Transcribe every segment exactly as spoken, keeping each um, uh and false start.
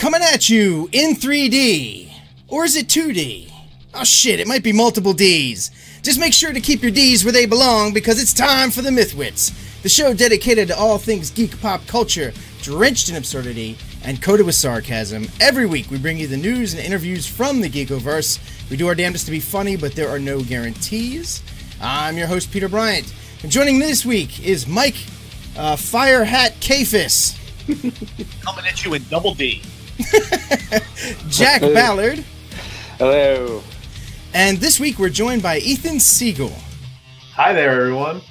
Coming at you in three D. Or is it two D? Oh shit, it might be multiple Ds. Just make sure to keep your Ds where they belong because it's time for the MythWits, the show dedicated to all things geek pop culture, drenched in absurdity and coated with sarcasm. Every week we bring you the news and interviews from the Geekoverse. We do our damnedest to be funny, but there are no guarantees. I'm your host, Peter Bryant. And joining me this week is Mike uh, Fire Hat Kafis. Coming at you in double D. Jack Ballard. Hello. And this week we're joined by Ethan Siegel. Hi there, everyone.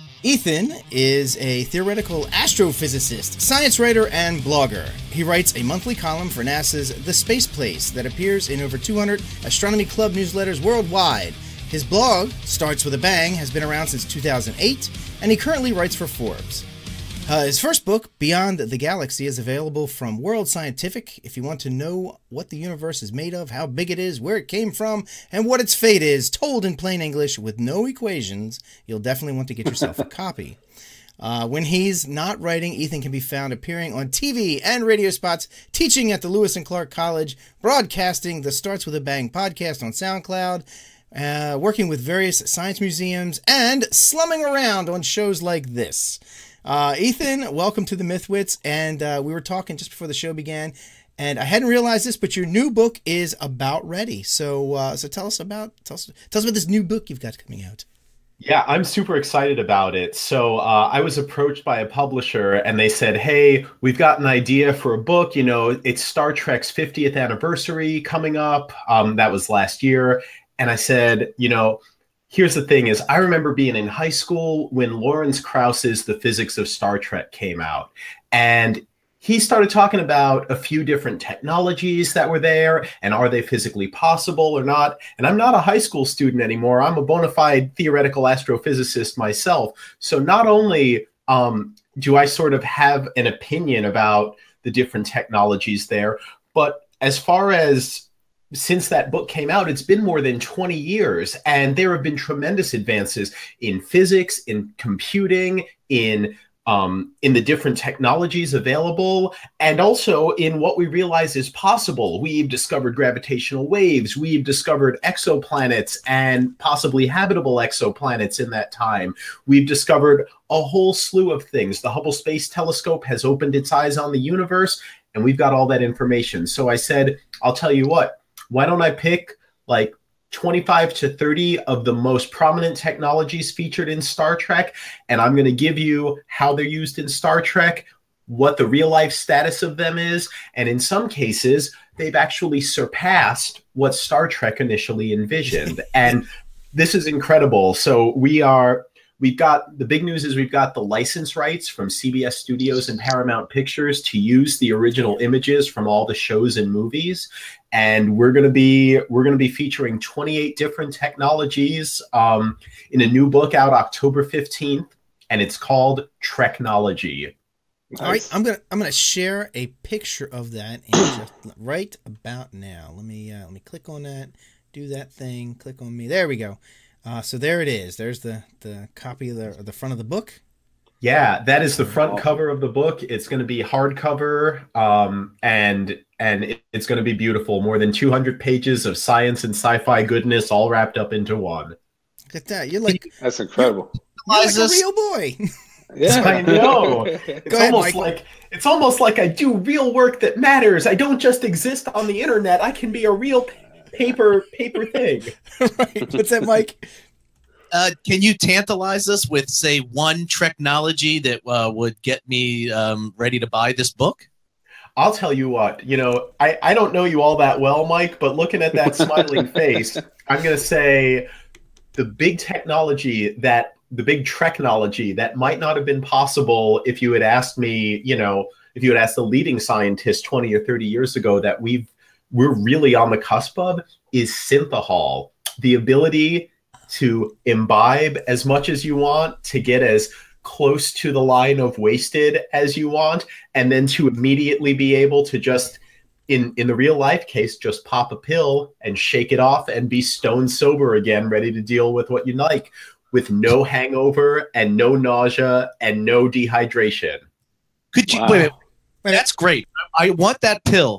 Ethan is a theoretical astrophysicist, science writer, and blogger. He writes a monthly column for NASA's The Space Place that appears in over two hundred Astronomy Club newsletters worldwide. His blog, Starts With a Bang, has been around since two thousand eight, and he currently writes for Forbes. Uh, his first book, Beyond the Galaxy, is available from World Scientific. If you want to know what the universe is made of, how big it is, where it came from, and what its fate is, told in plain English with no equations, you'll definitely want to get yourself a copy. Uh, when he's not writing, Ethan can be found appearing on T V and radio spots, teaching at the Lewis and Clark College, broadcasting the Starts With a Bang podcast on SoundCloud, uh, working with various science museums, and slumming around on shows like this. Uh, Ethan, welcome to the MythWits, and uh, we were talking just before the show began, and I hadn't realized this, but your new book is about ready. So, uh, so tell us about tell us tell us about this new book you've got coming out. Yeah, I'm super excited about it. So uh, I was approached by a publisher, and they said, "Hey, we've got an idea for a book. You know, it's Star Trek's fiftieth anniversary coming up. Um, that was last year." And I said, "You know." Here's the thing is, I remember being in high school when Lawrence Krauss's The Physics of Star Trek came out. And he started talking about a few different technologies that were there, and are they physically possible or not? And I'm not a high school student anymore. I'm a bona fide theoretical astrophysicist myself. So not only um, do I sort of have an opinion about the different technologies there, but as far as since that book came out, it's been more than twenty years, and there have been tremendous advances in physics, in computing, in um, in the different technologies available, and also in what we realize is possible. We've discovered gravitational waves, we've discovered exoplanets and possibly habitable exoplanets in that time. We've discovered a whole slew of things. The Hubble Space Telescope has opened its eyes on the universe, and we've got all that information. So I said, I'll tell you what, why don't I pick like twenty-five to thirty of the most prominent technologies featured in Star Trek, and I'm going to give you how they're used in Star Trek, what the real life status of them is, and in some cases, they've actually surpassed what Star Trek initially envisioned. And this is incredible. So we are, we've got, the big news is we've got the license rights from C B S Studios and Paramount Pictures to use the original images from all the shows and movies. And we're going to be we're going to be featuring twenty-eight different technologies um, in a new book out October fifteenth, and it's called Treknology. Nice. All right, I'm gonna I'm gonna share a picture of that in just right about now. Let me uh, let me click on that, do that thing, click on me. There we go. Uh, so there it is. There's the the copy of the the front of the book. Yeah, that is the front cover of the book. It's going to be hardcover, um, and and it, it's going to be beautiful. More than two hundred pages of science and sci-fi goodness, all wrapped up into one. Look at that! You're like that's incredible. You're like a real boy. Yeah, I know. It's ahead, almost Mike. like it's almost like I do real work that matters. I don't just exist on the internet. I can be a real paper paper thing. Right? What's that, Mike? Uh, can you tantalize us with, say, one technology that uh, would get me um, ready to buy this book? I'll tell you what, you know, I, I don't know you all that well, Mike, but looking at that smiling face, I'm going to say the big technology that, the big Treknology that might not have been possible if you had asked me, you know, if you had asked the leading scientists twenty or thirty years ago that we've, we're really on the cusp of is synthahol. The ability to imbibe as much as you want, to get as close to the line of wasted as you want, and then to immediately be able to just, in, in the real life case, just pop a pill and shake it off and be stone sober again, ready to deal with what you like, with no hangover and no nausea and no dehydration. Could you, Wow. wait, wait, that's great. I want that pill.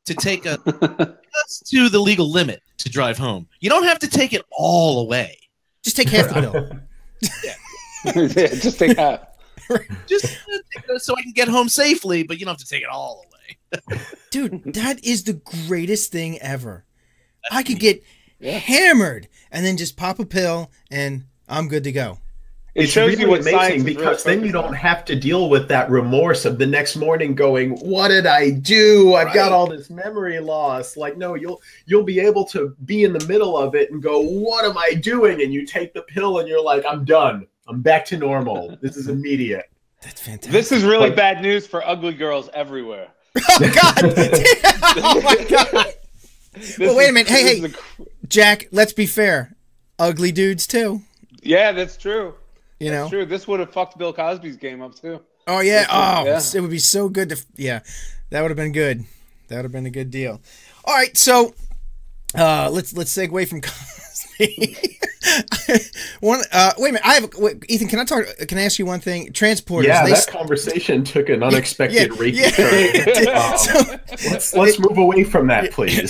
to take a just to the legal limit to drive home. You don't have to take it all away. Just take half the pill. Yeah, just take half. Just uh, so I can get home safely, but you don't have to take it all away. Dude, that is the greatest thing ever. I could get yeah. hammered and then just pop a pill and I'm good to go. It it's shows really you what amazing because really then you don't have to deal with that remorse of the next morning going, what did I do? I've right. got all this memory loss. Like, no, you'll you'll be able to be in the middle of it and go, what am I doing? And you take the pill and you're like, I'm done. I'm back to normal. This is immediate. That's fantastic. This is really but, bad news for ugly girls everywhere. Oh, God. Oh, my God. Well, wait a minute. Hey, hey, Jack, let's be fair. Ugly dudes, too. Yeah, that's true. You That's know, true. This would have fucked Bill Cosby's game up too. Oh yeah. Oh, yeah. It would be so good to. Yeah, that would have been good. That would have been a good deal. All right, so uh, let's let's segue from Cosby. one. Uh, wait a minute. I have wait, Ethan. Can I talk? Can I ask you one thing? Transporters. Yeah, they that conversation took an unexpected yeah, rapey yeah. turn. so, um, let's let's move away from that, please.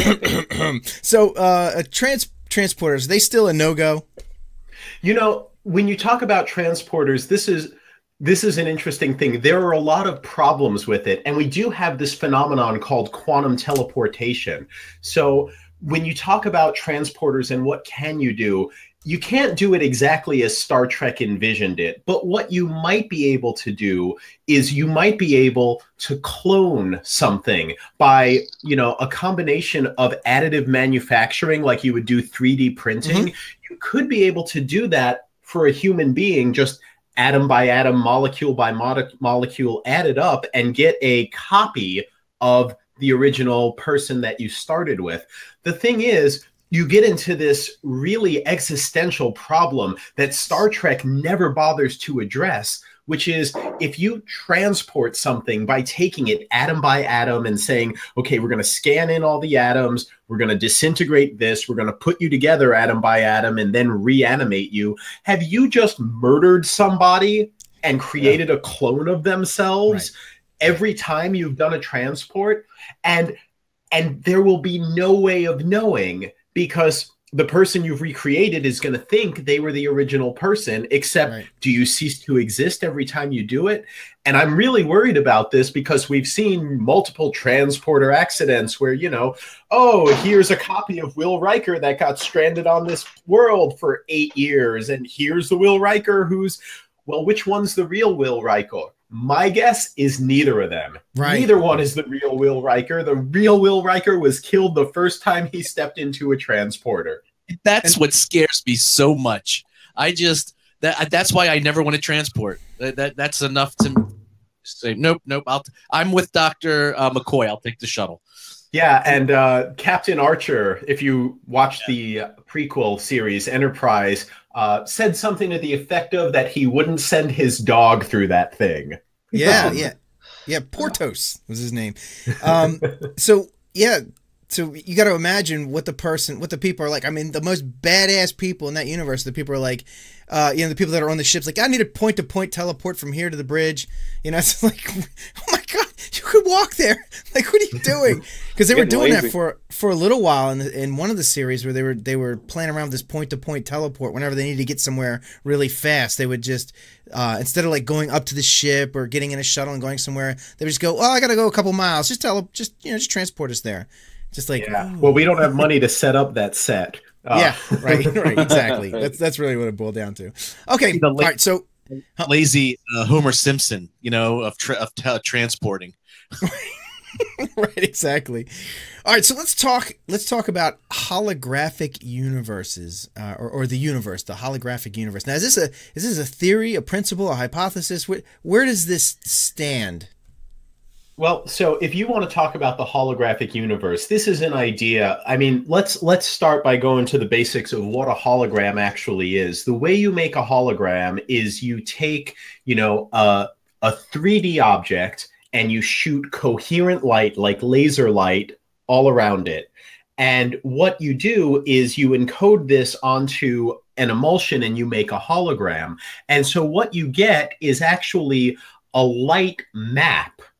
so, uh, trans transporters. They still a no go? You know. When you talk about transporters, this is this is an interesting thing. There are a lot of problems with it, and we do have this phenomenon called quantum teleportation. So when you talk about transporters and what can you do, you can't do it exactly as Star Trek envisioned it. But what you might be able to do is you might be able to clone something by, you know, a combination of additive manufacturing, like you would do three D printing. Mm-hmm. You could be able to do that for a human being, just atom by atom, molecule by mo molecule added up and get a copy of the original person that you started with. The thing is, you get into this really existential problem that Star Trek never bothers to address, which is if you transport something by taking it atom by atom and saying, okay, we're going to scan in all the atoms, we're going to disintegrate this, we're going to put you together atom by atom and then reanimate you. Have you just murdered somebody and created yeah. a clone of themselves right. every time you've done a transport? And, and there will be no way of knowing, because the person you've recreated is going to think they were the original person, except right. do you cease to exist every time you do it? And I'm really worried about this because we've seen multiple transporter accidents where, you know, oh, here's a copy of Will Riker that got stranded on this world for eight years. And here's the Will Riker who's, well, which one's the real Will Riker? My guess is neither of them. Right. Neither one is the real Will Riker. The real Will Riker was killed the first time he stepped into a transporter. That's and what scares me so much. I just that that's why I never want to transport. That, that that's enough to say nope, nope. I'll I'm with Doctor Uh, McCoy. I'll take the shuttle. Yeah, and uh, Captain Archer, if you watch the prequel series Enterprise, uh, said something to the effect of that he wouldn't send his dog through that thing. Yeah, yeah, yeah. Portos was his name. Um, so yeah, so you got to imagine what the person, what the people are like. I mean, the most badass people in that universe, the people are like, uh, you know, the people that are on the ships, like, I need a point-to-point teleport from here to the bridge. You know, it's like, oh my God, you could walk there. Like, what are you doing? Because they were doing lazy. that for for a little while in the, in one of the series where they were they were playing around with this point-to-point teleport. Whenever they needed to get somewhere really fast, they would just uh, instead of like going up to the ship or getting in a shuttle and going somewhere, they would just go, oh, I got to go a couple miles. Just tele, just you know, just transport us there. Just like, yeah. Oh. Well, we don't have money to set up that set. Uh. Yeah, right, right, exactly. That's that's really what it boiled down to. Okay, all right. So lazy uh, Homer Simpson, you know, of tra of t transporting. Right, exactly. All right, so let's talk. Let's talk about holographic universes, uh, or or the universe, the holographic universe. Now, is this a is this a theory, a principle, a hypothesis? Where where does this stand? Well, so if you want to talk about the holographic universe, this is an idea. I mean, let's let's start by going to the basics of what a hologram actually is. The way you make a hologram is you take, you know, a, a three D object and you shoot coherent light, like laser light, all around it. And what you do is you encode this onto an emulsion and you make a hologram. And so what you get is actually a light map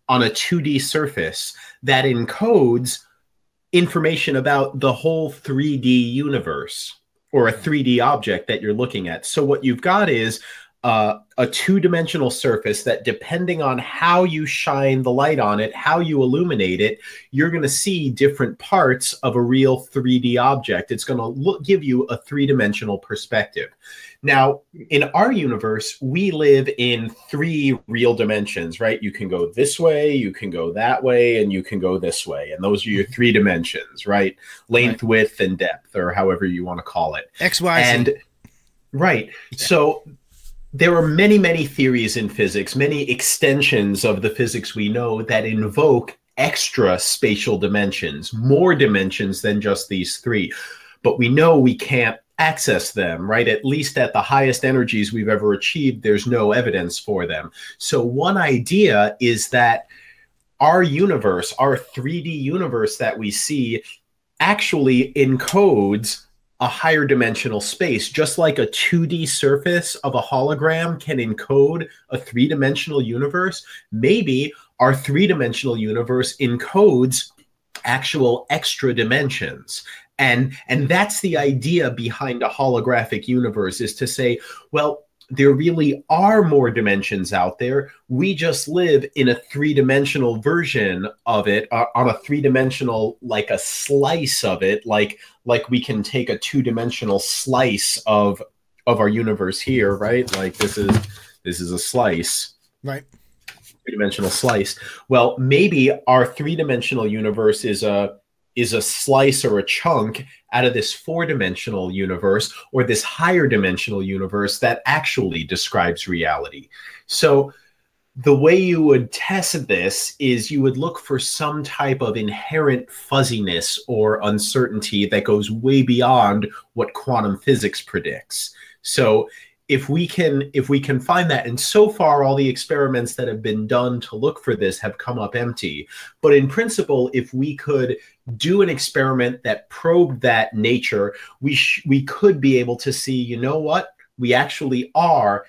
on a two D surface that encodes information about the whole three D universe or a three D object that you're looking at. So what you've got is uh, a two-dimensional surface that, depending on how you shine the light on it, how you illuminate it, you're going to see different parts of a real three D object. It's going to look, give you a three-dimensional perspective. Now, in our universe, we live in three real dimensions, right? You can go this way, you can go that way, and you can go this way. And those are your three dimensions, right? Length, right. width, and depth, or however you want to call it. X, Y, Z. And, right. Yeah. So there are many, many theories in physics, many extensions of the physics we know that invoke extra spatial dimensions, more dimensions than just these three. But we know we can't access them, right? At least at the highest energies we've ever achieved, there's no evidence for them. So one idea is that our universe, our three D universe that we see, actually encodes a higher dimensional space, just like a two D surface of a hologram can encode a three-dimensional universe. Maybe our three-dimensional universe encodes actual extra dimensions. And, and that's the idea behind a holographic universe, is to say, well, there really are more dimensions out there. We just live in a three-dimensional version of it, uh, on a three-dimensional, like a slice of it, like like we can take a two-dimensional slice of of our universe here, right? Like this is this is a slice, right? Three-dimensional slice. Well, maybe our three-dimensional universe is a is a slice or a chunk out of this four-dimensional universe, or this higher dimensional universe that actually describes reality. So the way you would test this is you would look for some type of inherent fuzziness or uncertainty that goes way beyond what quantum physics predicts. So if we can if we can find that, and so far all the experiments that have been done to look for this have come up empty, but in principle, if we could do an experiment that probed that nature, we sh we could be able to see, you know what, we actually are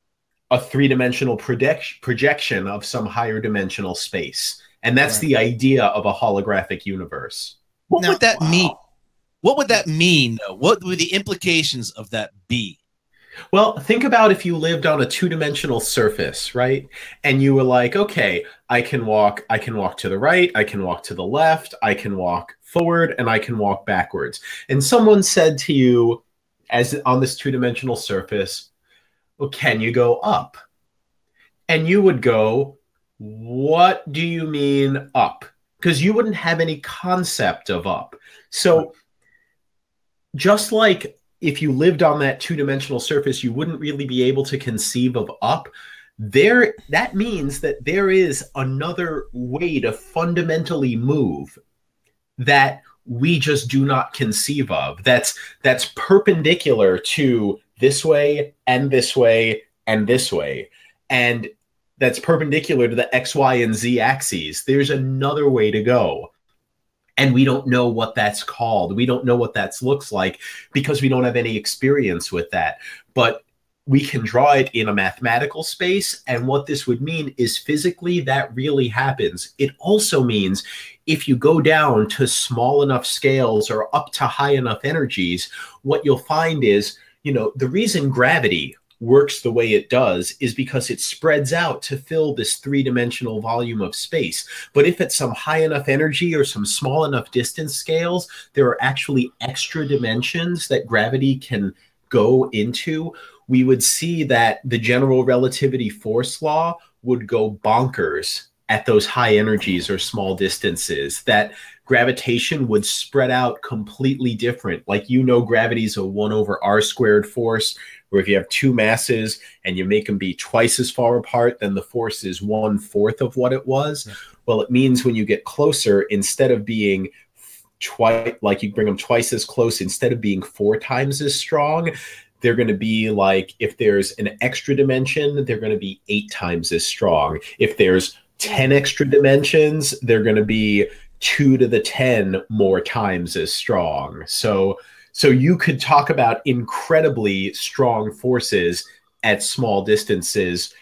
a three-dimensional project projection of some higher dimensional space. And that's right. The idea of a holographic universe. What now, would that wow. mean? What would that mean, though? What would the implications of that be? Well, think about if you lived on a two-dimensional surface, right? And you were like, okay, I can walk, I can walk to the right, I can walk to the left, I can walk forward, and I can walk backwards. And someone said to you, as on this two-dimensional surface, well, can you go up? And you would go, what do you mean up? Because you wouldn't have any concept of up. So just like if you lived on that two-dimensional surface, you wouldn't really be able to conceive of up. There, that means that there is another way to fundamentally move that we just do not conceive of. That's that's perpendicular to this way and this way and this way, and that's perpendicular to the X, Y, and Z axes. There's another way to go. And we don't know what that's called. We don't know what that looks like because we don't have any experience with that. But we can draw it in a mathematical space. And what this would mean is physically that really happens. It also means if you go down to small enough scales or up to high enough energies, what you'll find is, you know, the reason gravity works the way it does is because it spreads out to fill this three-dimensional volume of space. But if at some high enough energy or some small enough distance scales, there are actually extra dimensions that gravity can go into, we would see that the general relativity force law would go bonkers at those high energies or small distances, that gravitation would spread out completely different. Like, you know, gravity is a one over r squared force, where if you have two masses and you make them be twice as far apart, then the force is one fourth of what it was. Yeah. Well, it means when you get closer, instead of being twice, like you bring them twice as close, instead of being four times as strong, they're going to be like, if there's an extra dimension, they're going to be eight times as strong. If there's ten extra dimensions, they're going to be two to the ten more times as strong. So, so you could talk about incredibly strong forces at small distances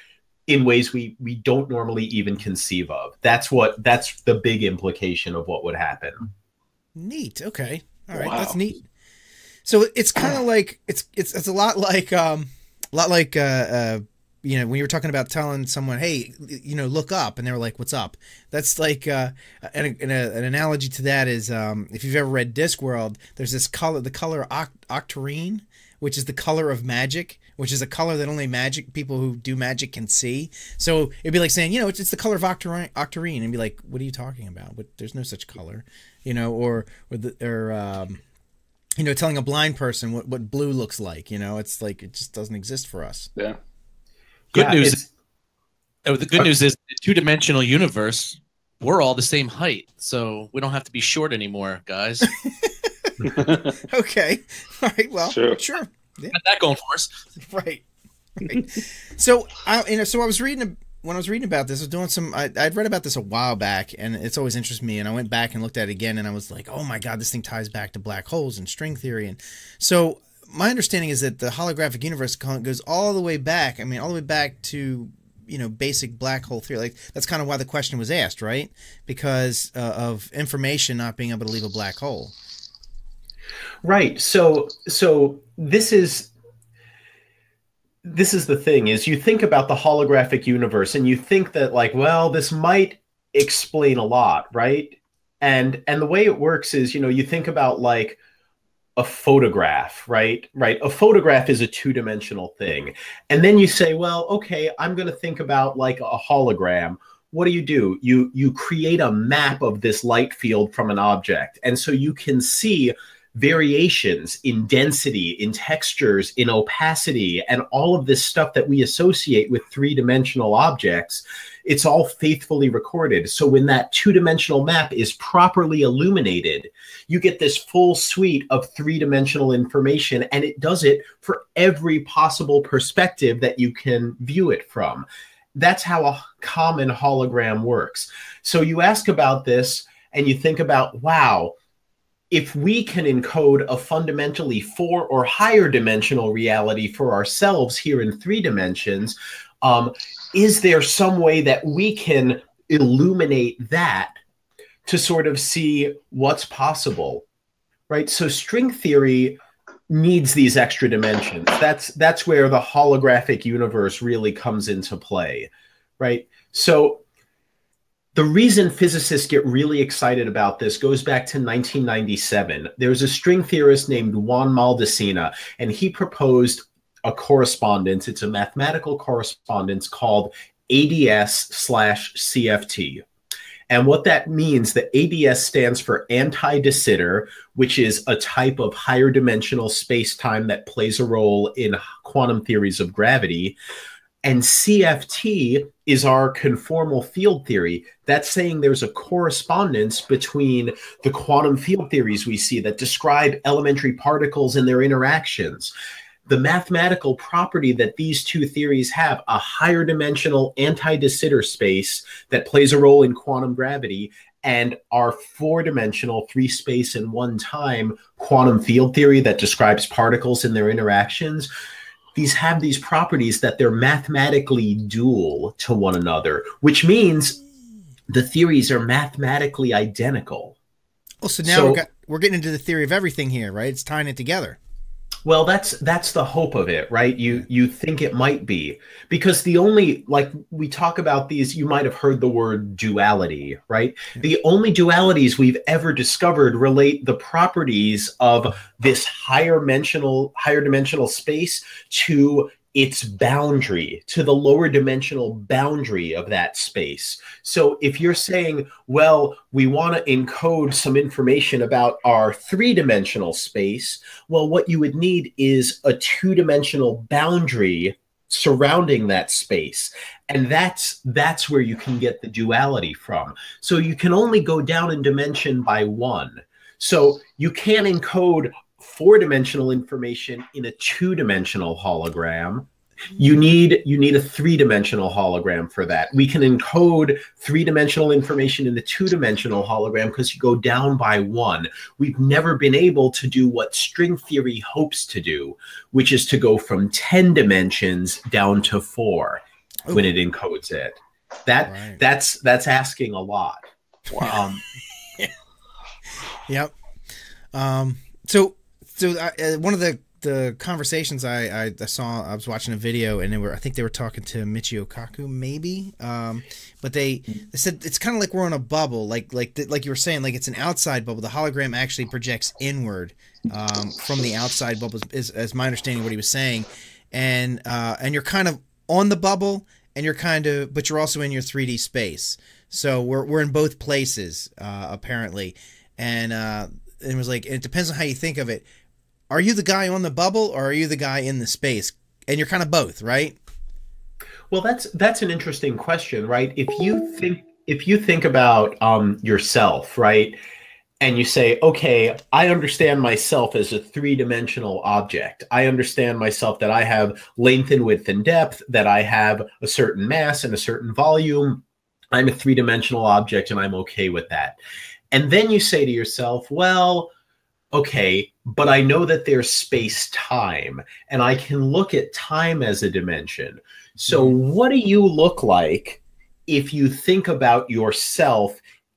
in ways we we don't normally even conceive of. That's what that's the big implication of what would happen. Neat. Okay. All right. Wow. That's neat. So it's kind of like it's it's it's a lot like um a lot like uh, uh you know when you were talking about telling someone, hey, you know, look up, and they were like, what's up? That's like uh an, an, an analogy to that is um if you've ever read Discworld, there's this color, the color oct octarine, which is the color of magic, which is a color that only magic people who do magic can see. So it'd be like saying, you know, it's, it's the color of octarine, octarine, and be like, what are you talking about? But there's no such color, you know, or or the, or um, you know, telling a blind person what what blue looks like. You know, it's like it just doesn't exist for us. Yeah. Good Yeah, news. it's- Oh, the good news is the two-dimensional universe, we're all the same height, so we don't have to be short anymore, guys. Okay. All right. Well, Sure. sure. Yeah. Got that going for us. Right. Right. So I, you know, so I was reading when I was reading about this. I was doing some. I, I'd read about this a while back, and it's always interested me. And I went back and looked at it again, and I was like, oh my god, this thing ties back to black holes and string theory. And so my understanding is that the holographic universe goes all the way back. I mean, all the way back to, you know, basic black hole theory. Like that's kind of why the question was asked, right? Because uh, of information not being able to leave a black hole. Right. So so this is this is the thing is you think about the holographic universe and you think that like, well, this might explain a lot, right? And and the way it works is, you know, you think about like a photograph, right? Right. A photograph is a two-dimensional thing. And then you say, well, okay, I'm going to think about like a hologram. What do you do? You you create a map of this light field from an object. And so you can see variations in density, in textures, in opacity, and all of this stuff that we associate with three-dimensional objects. It's all faithfully recorded. So when that two-dimensional map is properly illuminated, you get this full suite of three-dimensional information, and it does it for every possible perspective that you can view it from. That's how a common hologram works. So you ask about this, and you think about, wow, if we can encode a fundamentally four or higher dimensional reality for ourselves here in three dimensions, um, is there some way that we can illuminate that to sort of see what's possible, right? So string theory needs these extra dimensions. That's, that's where the holographic universe really comes into play, right? So the reason physicists get really excited about this goes back to nineteen ninety-seven. There was a string theorist named Juan Maldacena, and he proposed a correspondence. It's a mathematical correspondence called A D S slash C F T. And what that means, the A D S stands for anti-de Sitter, which is a type of higher dimensional space-time that plays a role in quantum theories of gravity. And C F T is our conformal field theory. That's saying there's a correspondence between the quantum field theories we see that describe elementary particles and their interactions. The mathematical property that these two theories have, a higher dimensional anti-de Sitter space that plays a role in quantum gravity, and our four-dimensional, three space and one time quantum field theory that describes particles and their interactions, these have these properties that they're mathematically dual to one another, which means the theories are mathematically identical. Oh, so now So- we're, got, we're getting into the theory of everything here, right? It's tying it together. Well, that's that's the hope of it, right? You you think it might be, because the only, like we talk about these, you might have heard the word duality, right? The only dualities we've ever discovered relate the properties of this higher dimensional higher dimensional space to its boundary, to the lower dimensional boundary of that space. So if you're saying, well, we want to encode some information about our three-dimensional space, well, what you would need is a two-dimensional boundary surrounding that space. And that's that's where you can get the duality from. So you can only go down in dimension by one. So you can't encode four-dimensional information in a two-dimensional hologram. You need you need a three-dimensional hologram for that. We can encode three-dimensional information in the two-dimensional hologram because you go down by one. We've never been able to do what string theory hopes to do, which is to go from ten dimensions down to four. Ooh. when it encodes it. That Right. that's that's asking a lot. Um, Yep. Um, so, so uh, one of the, the conversations I, I, I saw, I was watching a video, and they were, I think they were talking to Michio Kaku, maybe. Um, but they, they said it's kind of like we're on a bubble, like like like you were saying, like it's an outside bubble. The hologram actually projects inward um, from the outside bubble, is, is my understanding of what he was saying, and uh, and you're kind of on the bubble, and you're kind of, but you're also in your three D space. So we're we're in both places uh, apparently, and uh, it was like, it depends on how you think of it. Are you the guy on the bubble, or are you the guy in the space? And you're kind of both, right? well, that's that's an interesting question, right? If you think if you think about um, yourself, right, and you say, okay, I understand myself as a three-dimensional object. I understand myself that I have length and width and depth, that I have a certain mass and a certain volume. I'm a three-dimensional object, and I'm okay with that. And then you say to yourself, well, okay, but I know that there's space-time, and I can look at time as a dimension. So what do you look like if you think about yourself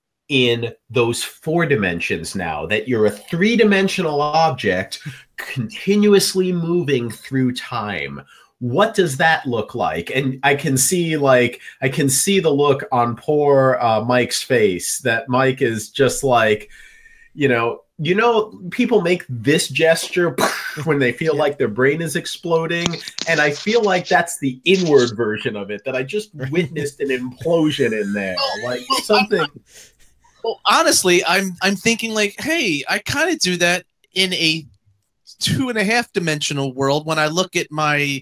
in those four dimensions now, that you're a three-dimensional object continuously moving through time? What does that look like? And I can see, like, I can see the look on poor uh, Mike's face, that Mike is just like, you know, you know, people make this gesture when they feel Yeah. like their brain is exploding. And I feel like that's the inward version of it, that I just witnessed an implosion in there. Like something. Well, honestly, I'm I'm thinking like, hey, I kind of do that in a two and a half dimensional world when I look at my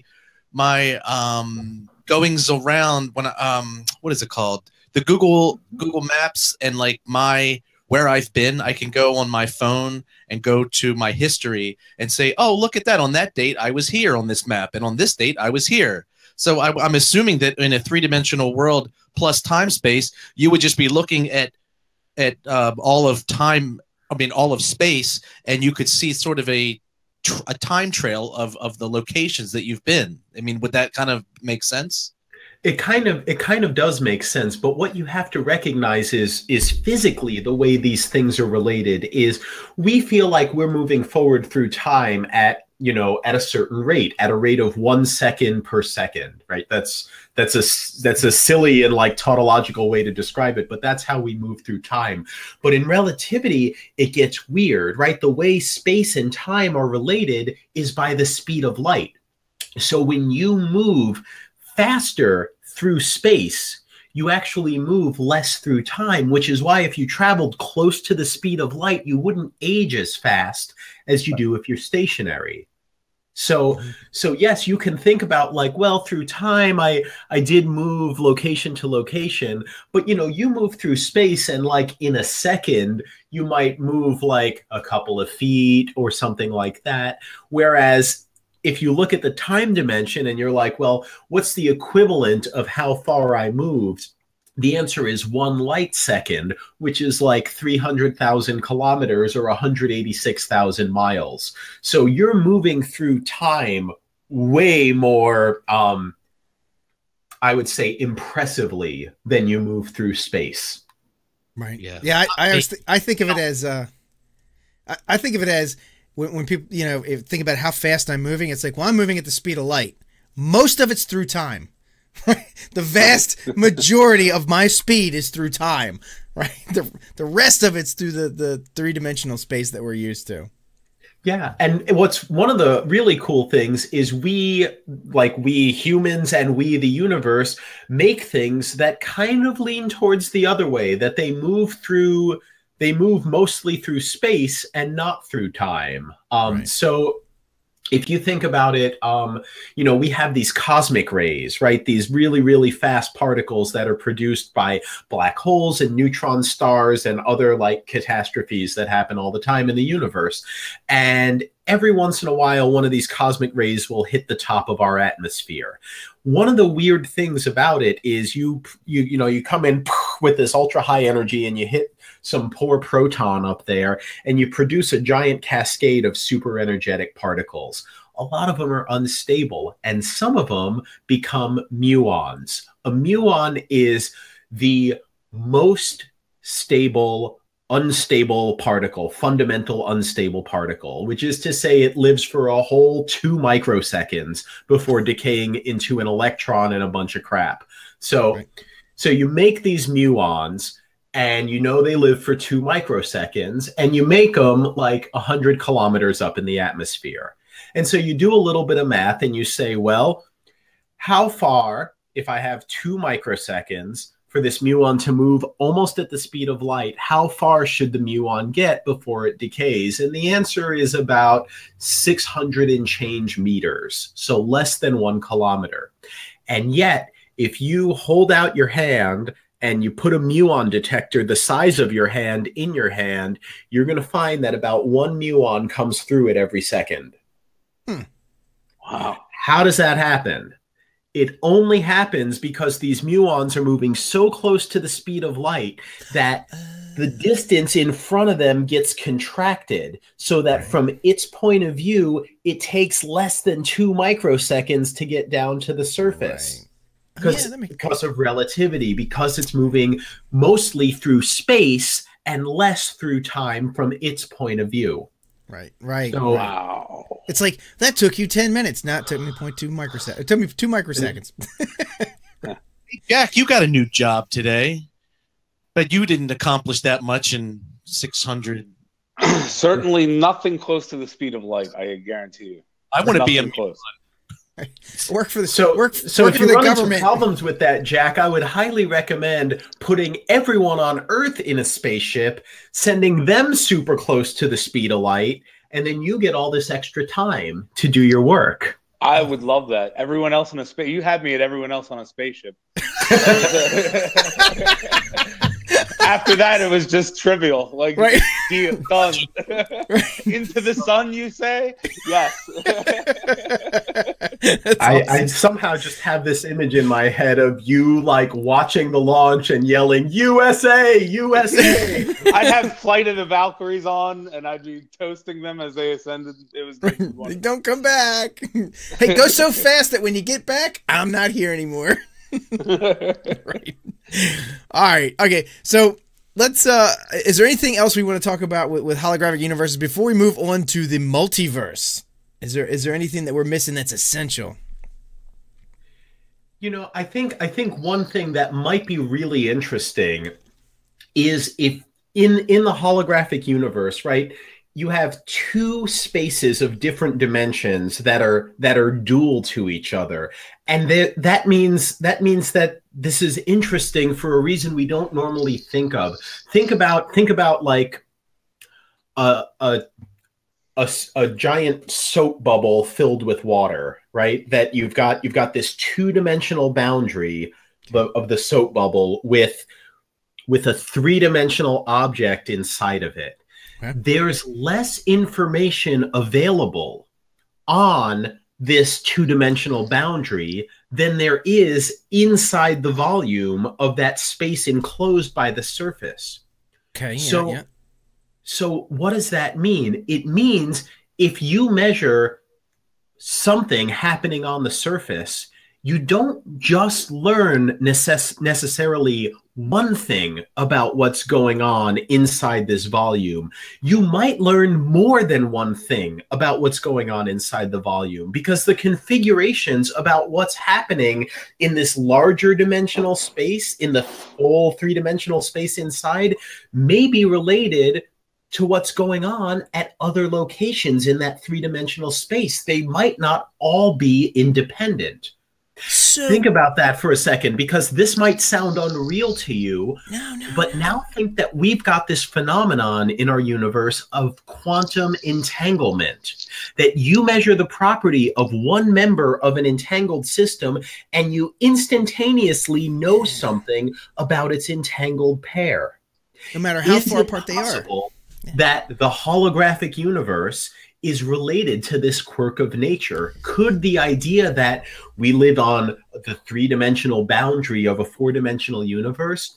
my um goings around when I, um what is it called? The Google Google Maps, and like my where I've been, I can go on my phone and go to my history and say, oh, look at that. On that date, I was here on this map, and on this date, I was here. So I, I'm assuming that in a three-dimensional world plus time space, you would just be looking at at uh, all of time, I mean, all of space, and you could see sort of a tr a time trail of of the locations that you've been. I mean, would that kind of make sense? It kind of it kind of does make sense, but what you have to recognize is is physically the way these things are related is we feel like we're moving forward through time at, you know, at a certain rate, at a rate of one second per second, right? That's that's a that's a silly and like tautological way to describe it, but that's how we move through time. But in relativity, it gets weird, right? The way space and time are related is by the speed of light. So when you move faster through space, you actually move less through time, which is why if you traveled close to the speed of light, you wouldn't age as fast as you do if you're stationary. So, so yes, you can think about like, well, through time, I, I did move location to location, but you know, you move through space and like in a second, you might move like a couple of feet or something like that. Whereas if you look at the time dimension and you're like, well, what's the equivalent of how far I moved? The answer is one light second, which is like three hundred thousand kilometers or one hundred eighty-six thousand miles. So you're moving through time way more, um, I would say, impressively than you move through space. Right. Yeah. Yeah. I I, always th I think of it as uh, I, I think of it as when, when people, you know, if, think about how fast I'm moving. It's like, well, I'm moving at the speed of light. Most of it's through time. The vast majority of my speed is through time, right? The, the rest of it's through the, the three-dimensional space that we're used to. Yeah. And what's one of the really cool things is we, like we humans and we, the universe, make things that kind of lean towards the other way, that they move through, they move mostly through space and not through time. Um, Right. So if you think about it, um, you know, we have these cosmic rays, right? These really, really fast particles that are produced by black holes and neutron stars and other like catastrophes that happen all the time in the universe. And every once in a while, one of these cosmic rays will hit the top of our atmosphere. One of the weird things about it is you, you, you know, you come in with this ultra high energy, and you hit some poor proton up there, and you produce a giant cascade of super energetic particles. A lot of them are unstable, and some of them become muons. A muon is the most stable, unstable particle, fundamental unstable particle, which is to say it lives for a whole two microseconds before decaying into an electron and a bunch of crap. So, right. so you make these muons, and you know they live for two microseconds, and you make them like one hundred kilometers up in the atmosphere. And so you do a little bit of math, and you say, well, how far, if I have two microseconds, for this muon to move almost at the speed of light, how far should the muon get before it decays? And the answer is about six hundred and change meters, so less than one kilometer. And yet, if you hold out your hand and you put a muon detector the size of your hand in your hand, you're going to find that about one muon comes through it every second. Hmm. Wow. How does that happen? It only happens because these muons are moving so close to the speed of light that the distance in front of them gets contracted, so that right. from its point of view, it takes less than two microseconds to get down to the surface. Right. Because, yeah, that makes... because of relativity, because it's moving mostly through space and less through time from its point of view. Right, right. So, wow. It's like, that took you ten minutes. Now it took me zero point two microseconds. It took me two microseconds. Hey, Jack, you got a new job today, but you didn't accomplish that much in six hundred. Certainly nothing close to the speed of light, I guarantee you. I want to be a close. Work for the so work, so work if for you the run into government. problems with that, Jack, I would highly recommend putting everyone on Earth in a spaceship, sending them super close to the speed of light, and then you get all this extra time to do your work. I would love that. Everyone else in a space. You had me at everyone else on a spaceship. After that, it was just trivial. Like, right. done. Into the sun, you say? Yes. I, awesome. I somehow just have this image in my head of you like watching the launch and yelling, U S A, U S A. I'd have Flight of the Valkyries on, and I'd be toasting them as they ascended. It was right. Don't come back. Hey, go so fast that when you get back, I'm not here anymore. Right. All right. Okay. So let's. Uh, is there anything else we want to talk about with, with holographic universes before we move on to the multiverse? Is there is there anything that we're missing that's essential? You know, I think I think one thing that might be really interesting is if in in the holographic universe, right? You have two spaces of different dimensions that are that are dual to each other, and that that means that means that this is interesting for a reason we don't normally think of. Think about think about like a a a, a giant soap bubble filled with water, right? That you've got you've got this two-dimensional boundary of, of the soap bubble with with a three-dimensional object inside of it. There's less information available on this two-dimensional boundary than there is inside the volume of that space enclosed by the surface. Okay. Yeah, so, yeah. so what does that mean? It means if you measure something happening on the surface, you don't just learn necess- necessarily one thing about what's going on inside this volume. You might learn more than one thing about what's going on inside the volume, because the configurations about what's happening in this larger dimensional space, in the whole three-dimensional space inside, may be related to what's going on at other locations in that three-dimensional space. They might not all be independent. So, think about that for a second, because this might sound unreal to you, no, no, but no. now think that we've got this phenomenon in our universe of quantum entanglement, that you measure the property of one member of an entangled system and you instantaneously know something about its entangled pair. No matter how Is far it apart they are. possible that the holographic universe is related to this quirk of nature? Could the idea that we live on the three-dimensional boundary of a four-dimensional universe,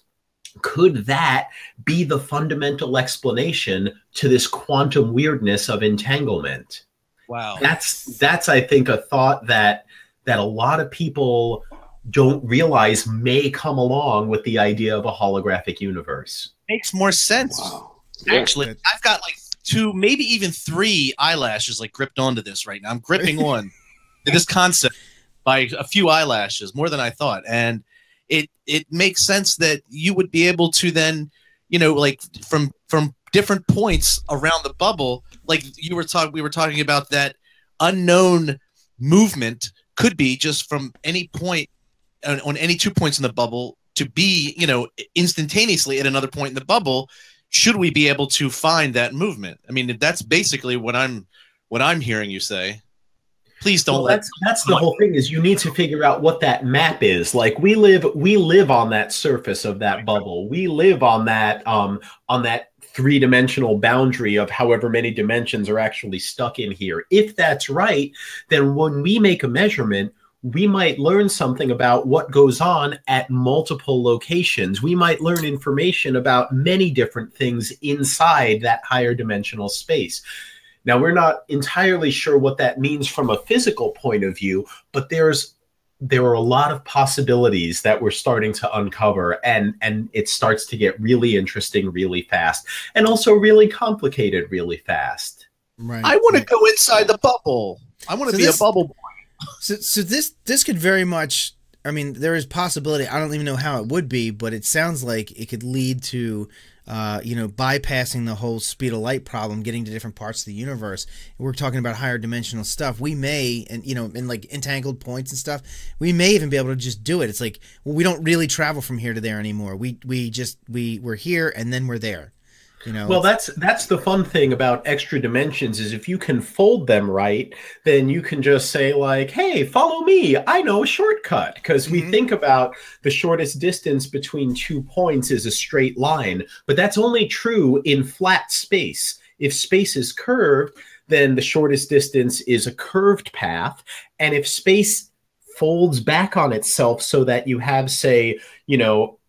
Could that be the fundamental explanation to this quantum weirdness of entanglement? Wow. That's, that's I think, a thought that that a lot of people don't realize may come along with the idea of a holographic universe. Makes more sense. Wow. Actually, Yeah. I've got like two, maybe even three eyelashes like gripped onto this right now. I'm gripping on to this concept by a few eyelashes, more than I thought. And it it makes sense that you would be able to then, you know, like from from different points around the bubble, like you were talking, we were talking about that unknown movement could be just from any point on, on any two points in the bubble to be, you know, instantaneously at another point in the bubble. Should we be able to find that movement? I mean, that's basically what I'm what I'm hearing you say. Please don't well, let that's that's the whole thing, is you need to figure out what that map is. Like we live we live on that surface of that bubble. We live on that um on that three-dimensional boundary of however many dimensions are actually stuck in here. If that's right, then when we make a measurement, we might learn something about what goes on at multiple locations. We might learn information about many different things inside that higher dimensional space. Now, we're not entirely sure what that means from a physical point of view, but there's there are a lot of possibilities that we're starting to uncover, and, and it starts to get really interesting really fast, and also really complicated really fast. Right. I want to right. go inside the bubble. I want to So be this- a bubble boy. So, so this this could very much. I mean, there is possibility. I don't even know how it would be, but it sounds like it could lead to, uh, you know, bypassing the whole speed of light problem, getting to different parts of the universe. We're talking about higher dimensional stuff. We may, and you know, in like entangled points and stuff, we may even be able to just do it. It's like, well, we don't really travel from here to there anymore. We we just we we're here and then we're there. You know, well, that's that's the fun thing about extra dimensions, is if you can fold them right, then you can just say like, hey, follow me, I know a shortcut. Because we Mhm. think about the shortest distance between two points is a straight line, but that's only true in flat space. If space is curved, then the shortest distance is a curved path. And if space folds back on itself so that you have, say, you know,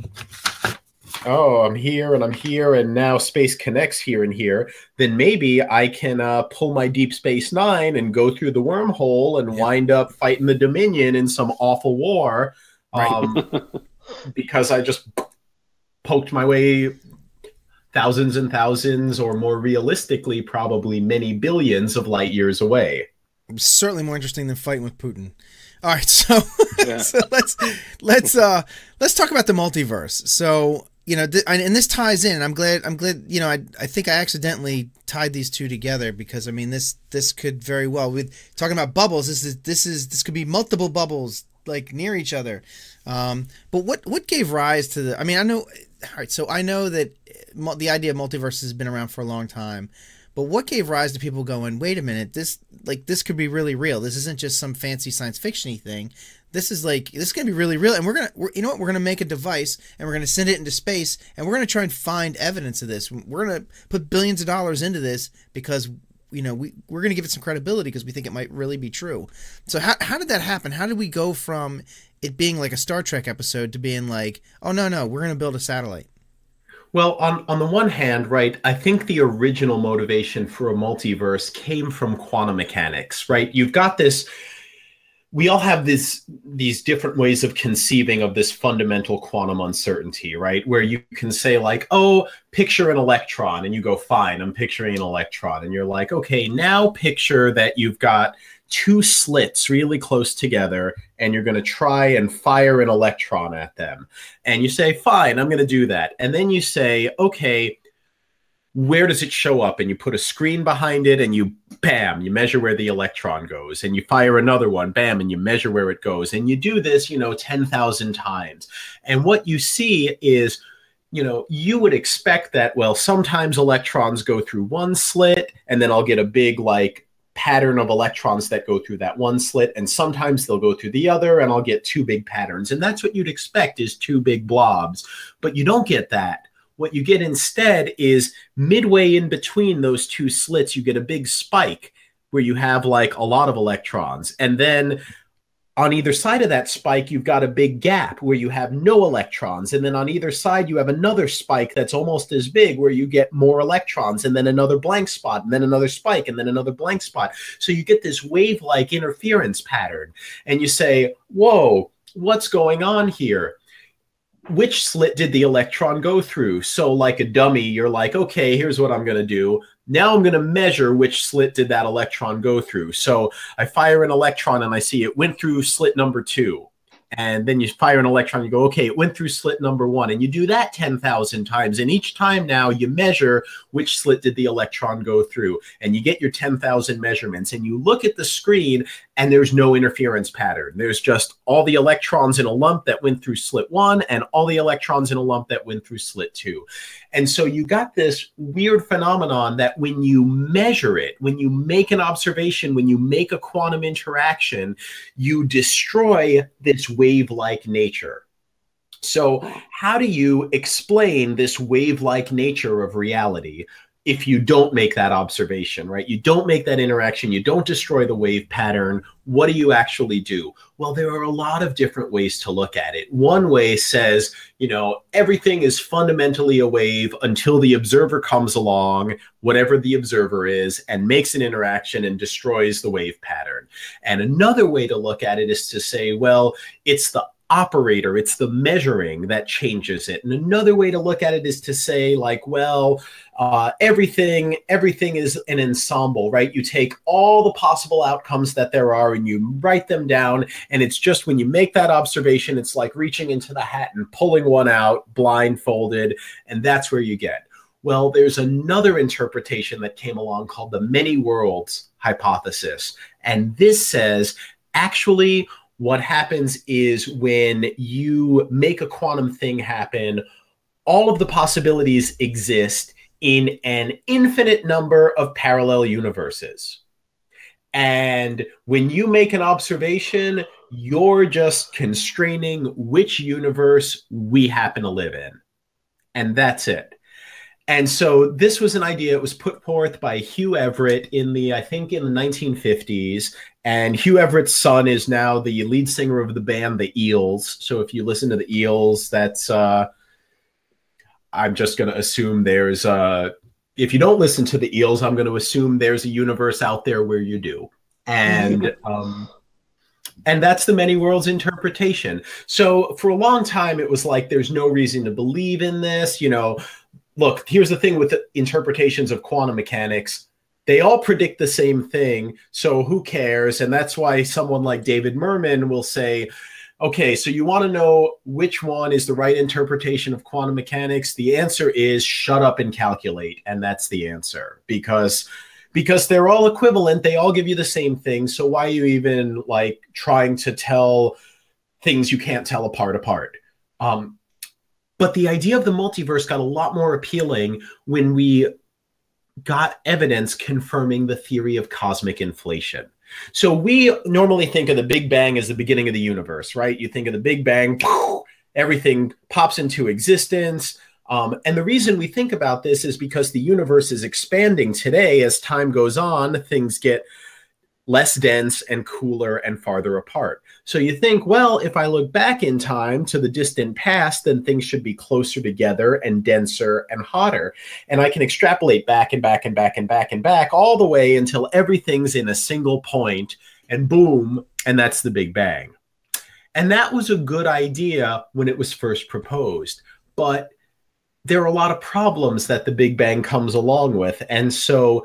oh, I'm here and I'm here, and now space connects here and here, then maybe I can uh, pull my Deep Space Nine and go through the wormhole and Yeah. wind up fighting the Dominion in some awful war, Right. um, because I just poked my way thousands and thousands, or more realistically, probably many billions of light years away. certainly more interesting than fighting with Putin. All right, so, Yeah. so let's let's uh let's talk about the multiverse. So you know, th and this ties in. I'm glad. I'm glad. You know, I I think I accidentally tied these two together, because I mean this this could very well, with talking about bubbles. This is this is this could be multiple bubbles like near each other. Um, but what what gave rise to the? I mean, I know. All right, so I know that mul- the idea of multiverse has been around for a long time. But what gave rise to people going, wait a minute, this like this could be really real. This isn't just some fancy science fiction-y thing. This is like this is gonna be really real, and we're gonna, we're, you know what? We're gonna make a device, and we're gonna send it into space, and we're gonna try and find evidence of this. We're gonna put billions of dollars into this because you know we we're gonna give it some credibility because we think it might really be true. So how how did that happen? How did we go from it being like a Star Trek episode to being like, oh no no, we're gonna build a satellite? Well, on, on the one hand, right, I think the original motivation for a multiverse came from quantum mechanics, right? You've got this, we all have this, these different ways of conceiving of this fundamental quantum uncertainty, right? Where you can say like, oh, picture an electron, and you go, fine, I'm picturing an electron. And you're like, okay, now picture that you've got two slits really close together, and you're going to try and fire an electron at them. And you say, fine, I'm going to do that. And then you say, okay, where does it show up? And you put a screen behind it, and you, bam, you measure where the electron goes. And you fire another one, bam, and you measure where it goes. And you do this, you know, ten thousand times. And what you see is, you know, you would expect that, well, sometimes electrons go through one slit, and then I'll get a big, like, pattern of electrons that go through that one slit, and sometimes they'll go through the other, and I'll get two big patterns. And that's what you'd expect, is two big blobs. But you don't get that. What you get instead is midway in between those two slits, you get a big spike where you have like a lot of electrons. And then On either side of that spike, you've got a big gap where you have no electrons. And then on either side, you have another spike that's almost as big where you get more electrons, and then another blank spot, and then another spike, and then another blank spot. So you get this wave-like interference pattern. And you say, whoa, what's going on here? Which slit did the electron go through? So like a dummy, you're like, okay, here's what I'm going to do. Now I'm going to measure which slit did that electron go through. So I fire an electron and I see it went through slit number two. And then you fire an electron, you go, okay, it went through slit number one. And you do that ten thousand times. And each time now you measure which slit did the electron go through. And you get your ten thousand measurements. And you look at the screen and there's no interference pattern. There's just all the electrons in a lump that went through slit one and all the electrons in a lump that went through slit two. And so you got this weird phenomenon that when you measure it, when you make an observation, when you make a quantum interaction, you destroy this wave-like nature. So how do you explain this wave-like nature of reality if you don't make that observation, right? You don't make that interaction. You don't destroy the wave pattern. What do you actually do? Well, there are a lot of different ways to look at it. One way says, you know, everything is fundamentally a wave until the observer comes along, whatever the observer is, and makes an interaction and destroys the wave pattern. And another way to look at it is to say, well, it's the operator, it's the measuring that changes it. And another way to look at it is to say, like, well, uh, everything, everything is an ensemble, right? You take all the possible outcomes that there are and you write them down. And it's just when you make that observation, it's like reaching into the hat and pulling one out blindfolded. And that's where you get. Well, there's another interpretation that came along called the many worlds hypothesis. And this says, actually, what happens is when you make a quantum thing happen, all of the possibilities exist in an infinite number of parallel universes. And when you make an observation, you're just constraining which universe we happen to live in. And that's it. And so this was an idea. It was put forth by Hugh Everett in the, I think, in the nineteen fifties. And Hugh Everett's son is now the lead singer of the band The Eels. So if you listen to The Eels, that's, uh, I'm just going to assume there's, uh, if you don't listen to The Eels, I'm going to assume there's a universe out there where you do. And, um, and that's the many worlds interpretation. So for a long time, it was like, there's no reason to believe in this, you know. Look, here's the thing with the interpretations of quantum mechanics. They all predict the same thing, so who cares? And that's why someone like David Mermin will say, okay, so you want to know which one is the right interpretation of quantum mechanics? The answer is shut up and calculate, and that's the answer. Because, because they're all equivalent, they all give you the same thing, so why are you even like trying to tell things you can't tell apart apart? Um, But the idea of the multiverse got a lot more appealing when we got evidence confirming the theory of cosmic inflation. So we normally think of the Big Bang as the beginning of the universe, right? You think of the Big Bang, everything pops into existence. Um, and the reason we think about this is because the universe is expanding today. As time goes on, things get less dense and cooler and farther apart. So you think, well, if I look back in time to the distant past, then things should be closer together and denser and hotter. And I can extrapolate back and back and back and back and back all the way until everything's in a single point and boom, and that's the Big Bang. And that was a good idea when it was first proposed. But there are a lot of problems that the Big Bang comes along with. And so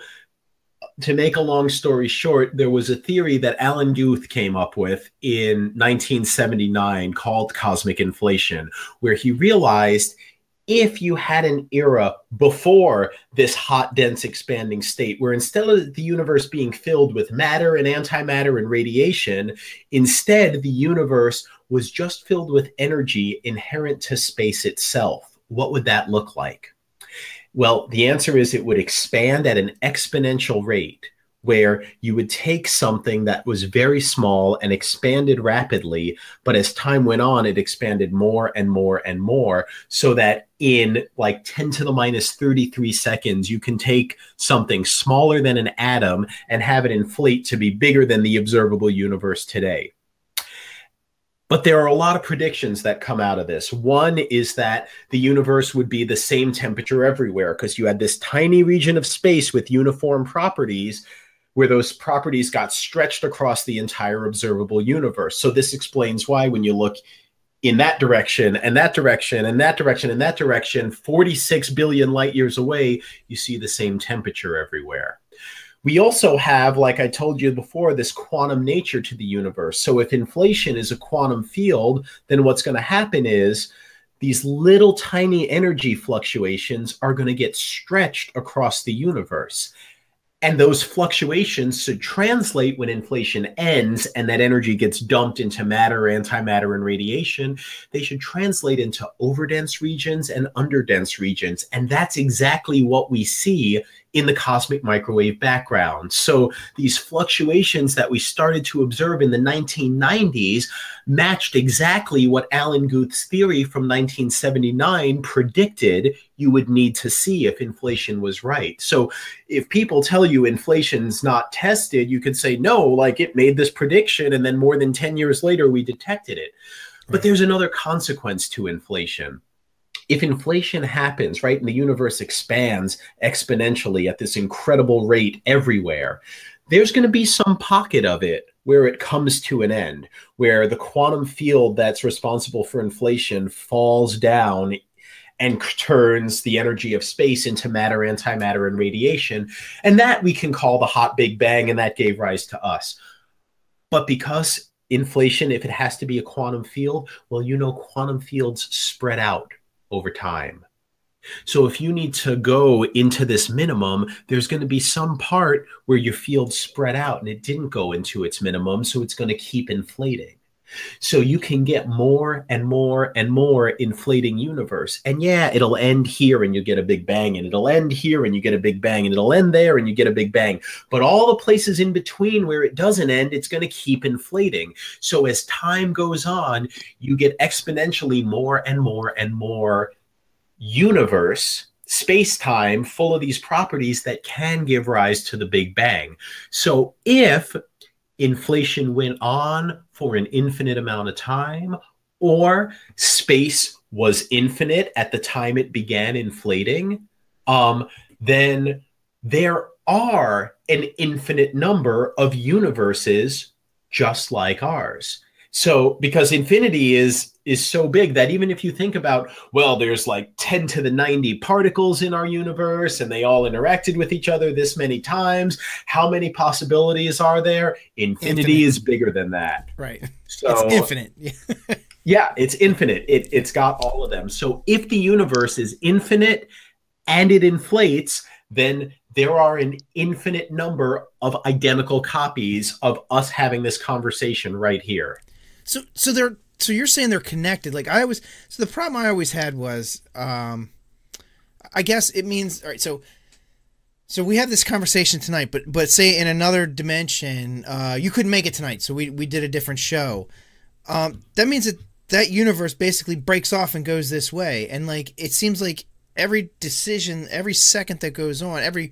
to make a long story short, there was a theory that Alan Guth came up with in nineteen seventy-nine called cosmic inflation, where he realized if you had an era before this hot, dense, expanding state, where instead of the universe being filled with matter and antimatter and radiation, instead the universe was just filled with energy inherent to space itself, what would that look like? Well, the answer is it would expand at an exponential rate, where you would take something that was very small and expanded rapidly, but as time went on, it expanded more and more and more, so that in like ten to the minus thirty-three seconds, you can take something smaller than an atom and have it inflate to be bigger than the observable universe today. But there are a lot of predictions that come out of this. One is that the universe would be the same temperature everywhere because you had this tiny region of space with uniform properties where those properties got stretched across the entire observable universe. So this explains why when you look in that direction and that direction and that direction and that direction, forty-six billion light years away, you see the same temperature everywhere. We also have, like I told you before, this quantum nature to the universe. So if inflation is a quantum field, then what's going to happen is these little tiny energy fluctuations are going to get stretched across the universe. And those fluctuations should translate when inflation ends and that energy gets dumped into matter, antimatter, and radiation. They should translate into overdense regions and underdense regions. And that's exactly what we see in the cosmic microwave background. So these fluctuations that we started to observe in the nineteen nineties matched exactly what Alan Guth's theory from nineteen seventy-nine predicted you would need to see if inflation was right. So if people tell you inflation's not tested, you could say, no, like it made this prediction and then more than ten years later we detected it. But there's another consequence to inflation. If inflation happens, right, and the universe expands exponentially at this incredible rate everywhere, there's going to be some pocket of it where it comes to an end, where the quantum field that's responsible for inflation falls down and turns the energy of space into matter, antimatter, and radiation. And that we can call the hot Big Bang, and that gave rise to us. But because inflation, if it has to be a quantum field, well, you know, quantum fields spread out over time. So if you need to go into this minimum, there's going to be some part where your field spread out and it didn't go into its minimum, so it's going to keep inflating. So you can get more and more and more inflating universe. And yeah, it'll end here and you get a big bang, and it'll end here and you get a big bang, and it'll end there and you get a big bang. But all the places in between where it doesn't end, it's going to keep inflating. So as time goes on, you get exponentially more and more and more universe, space-time, full of these properties that can give rise to the Big Bang. So if inflation went on for an infinite amount of time, or space was infinite at the time it began inflating, um, then there are an infinite number of universes just like ours. So because infinity is is so big that even if you think about, well, there's like ten to the ninety particles in our universe and they all interacted with each other this many times, how many possibilities are there? Infinity infinite. Is bigger than that. Right. So it's infinite. yeah, it's infinite. It, it's got all of them. So if the universe is infinite and it inflates, then there are an infinite number of identical copies of us having this conversation right here. So, so they're, so you're saying they're connected. Like I always, so the problem I always had was, um, I guess it means, all right, so, so we have this conversation tonight, but, but say in another dimension, uh, you couldn't make it tonight. So we, we did a different show. Um, that means that that universe basically breaks off and goes this way. And like, it seems like every decision, every second that goes on, every,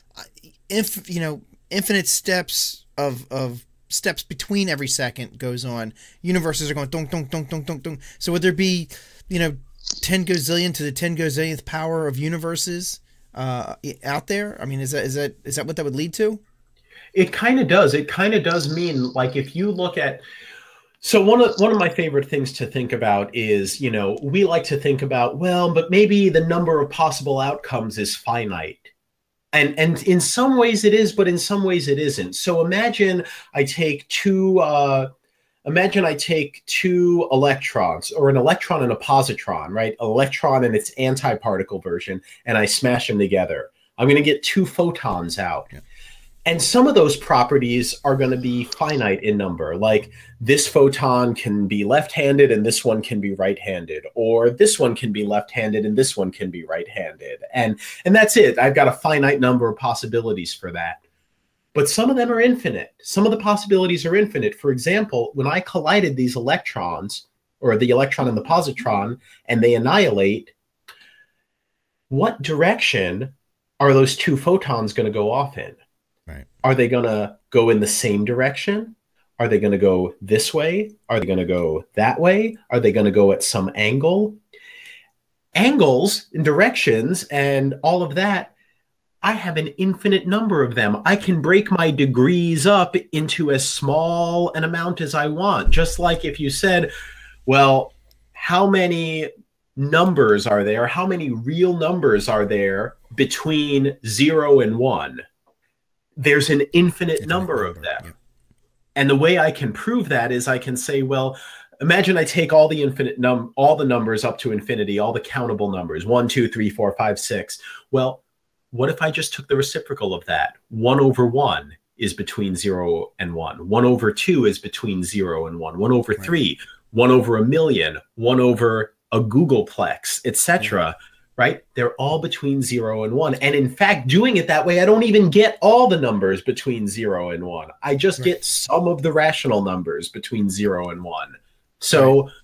inf, you know, infinite steps of, of, steps between every second goes on. Universes are going dunk, dunk, dunk, dunk, dunk, dunk. So would there be, you know, ten gazillion to the ten gazillionth power of universes uh, out there? I mean, is that is that is that what that would lead to? It kind of does. It kind of does mean, like, if you look at, so one of one of my favorite things to think about is, you know, we like to think about, well, but maybe the number of possible outcomes is finite. And, and in some ways it is, but in some ways it isn't. So imagine I take two, uh, imagine I take two electrons, or an electron and a positron, right? An electron and its antiparticle version, and I smash them together. I'm going to get two photons out. Yeah. And some of those properties are going to be finite in number. Like this photon can be left-handed and this one can be right-handed, or this one can be left-handed and this one can be right-handed. And, and that's it. I've got a finite number of possibilities for that. But some of them are infinite. Some of the possibilities are infinite. For example, when I collided these electrons, or the electron and the positron, and they annihilate, what direction are those two photons going to go off in? Right. Are they going to go in the same direction? Are they going to go this way? Are they going to go that way? Are they going to go at some angle? Angles and directions and all of that, I have an infinite number of them. I can break my degrees up into as small an amount as I want. Just like if you said, well, how many numbers are there? How many real numbers are there between zero and one? There's an infinite, infinite number, number of them. Yeah. And the way I can prove that is I can say, well, imagine I take all the infinite num all the numbers up to infinity, all the countable numbers, one, two, three, four, five, six. Well, what if I just took the reciprocal of that? One over one is between zero and one. One over two is between zero and one. One over right. three, one over a million, one over a Googleplex, et cetera. Yeah. Right? They're all between zero and one. And in fact, doing it that way, I don't even get all the numbers between zero and one. I just right. get some of the rational numbers between zero and one. So, right.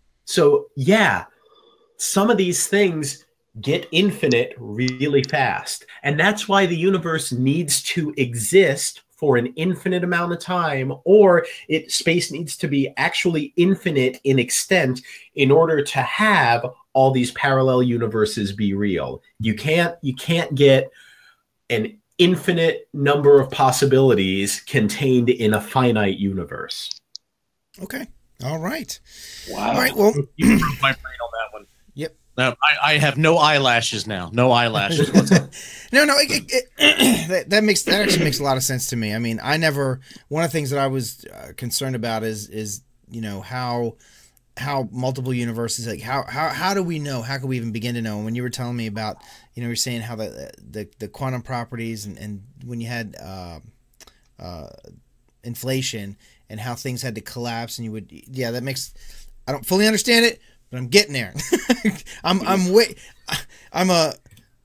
so yeah, some of these things get infinite really fast. And that's why the universe needs to exist for an infinite amount of time, or it space needs to be actually infinite in extent in order to have all these parallel universes be real. You can't you can't get an infinite number of possibilities contained in a finite universe. Okay. All right. Wow. All right. Well, you broke my brain on that one. Yep. No, I, I have no eyelashes now. No eyelashes. no, no. It, it, it, that, that makes that actually makes a lot of sense to me. I mean, I never. One of the things that I was uh, concerned about is is you know how. how multiple universes, like how, how, how do we know, how can we even begin to know? And when you were telling me about, you know, you're saying how the, the, the quantum properties and, and when you had, uh, uh, inflation and how things had to collapse and you would, yeah, that makes, I don't fully understand it, but I'm getting there. I'm, I'm way, I'm a,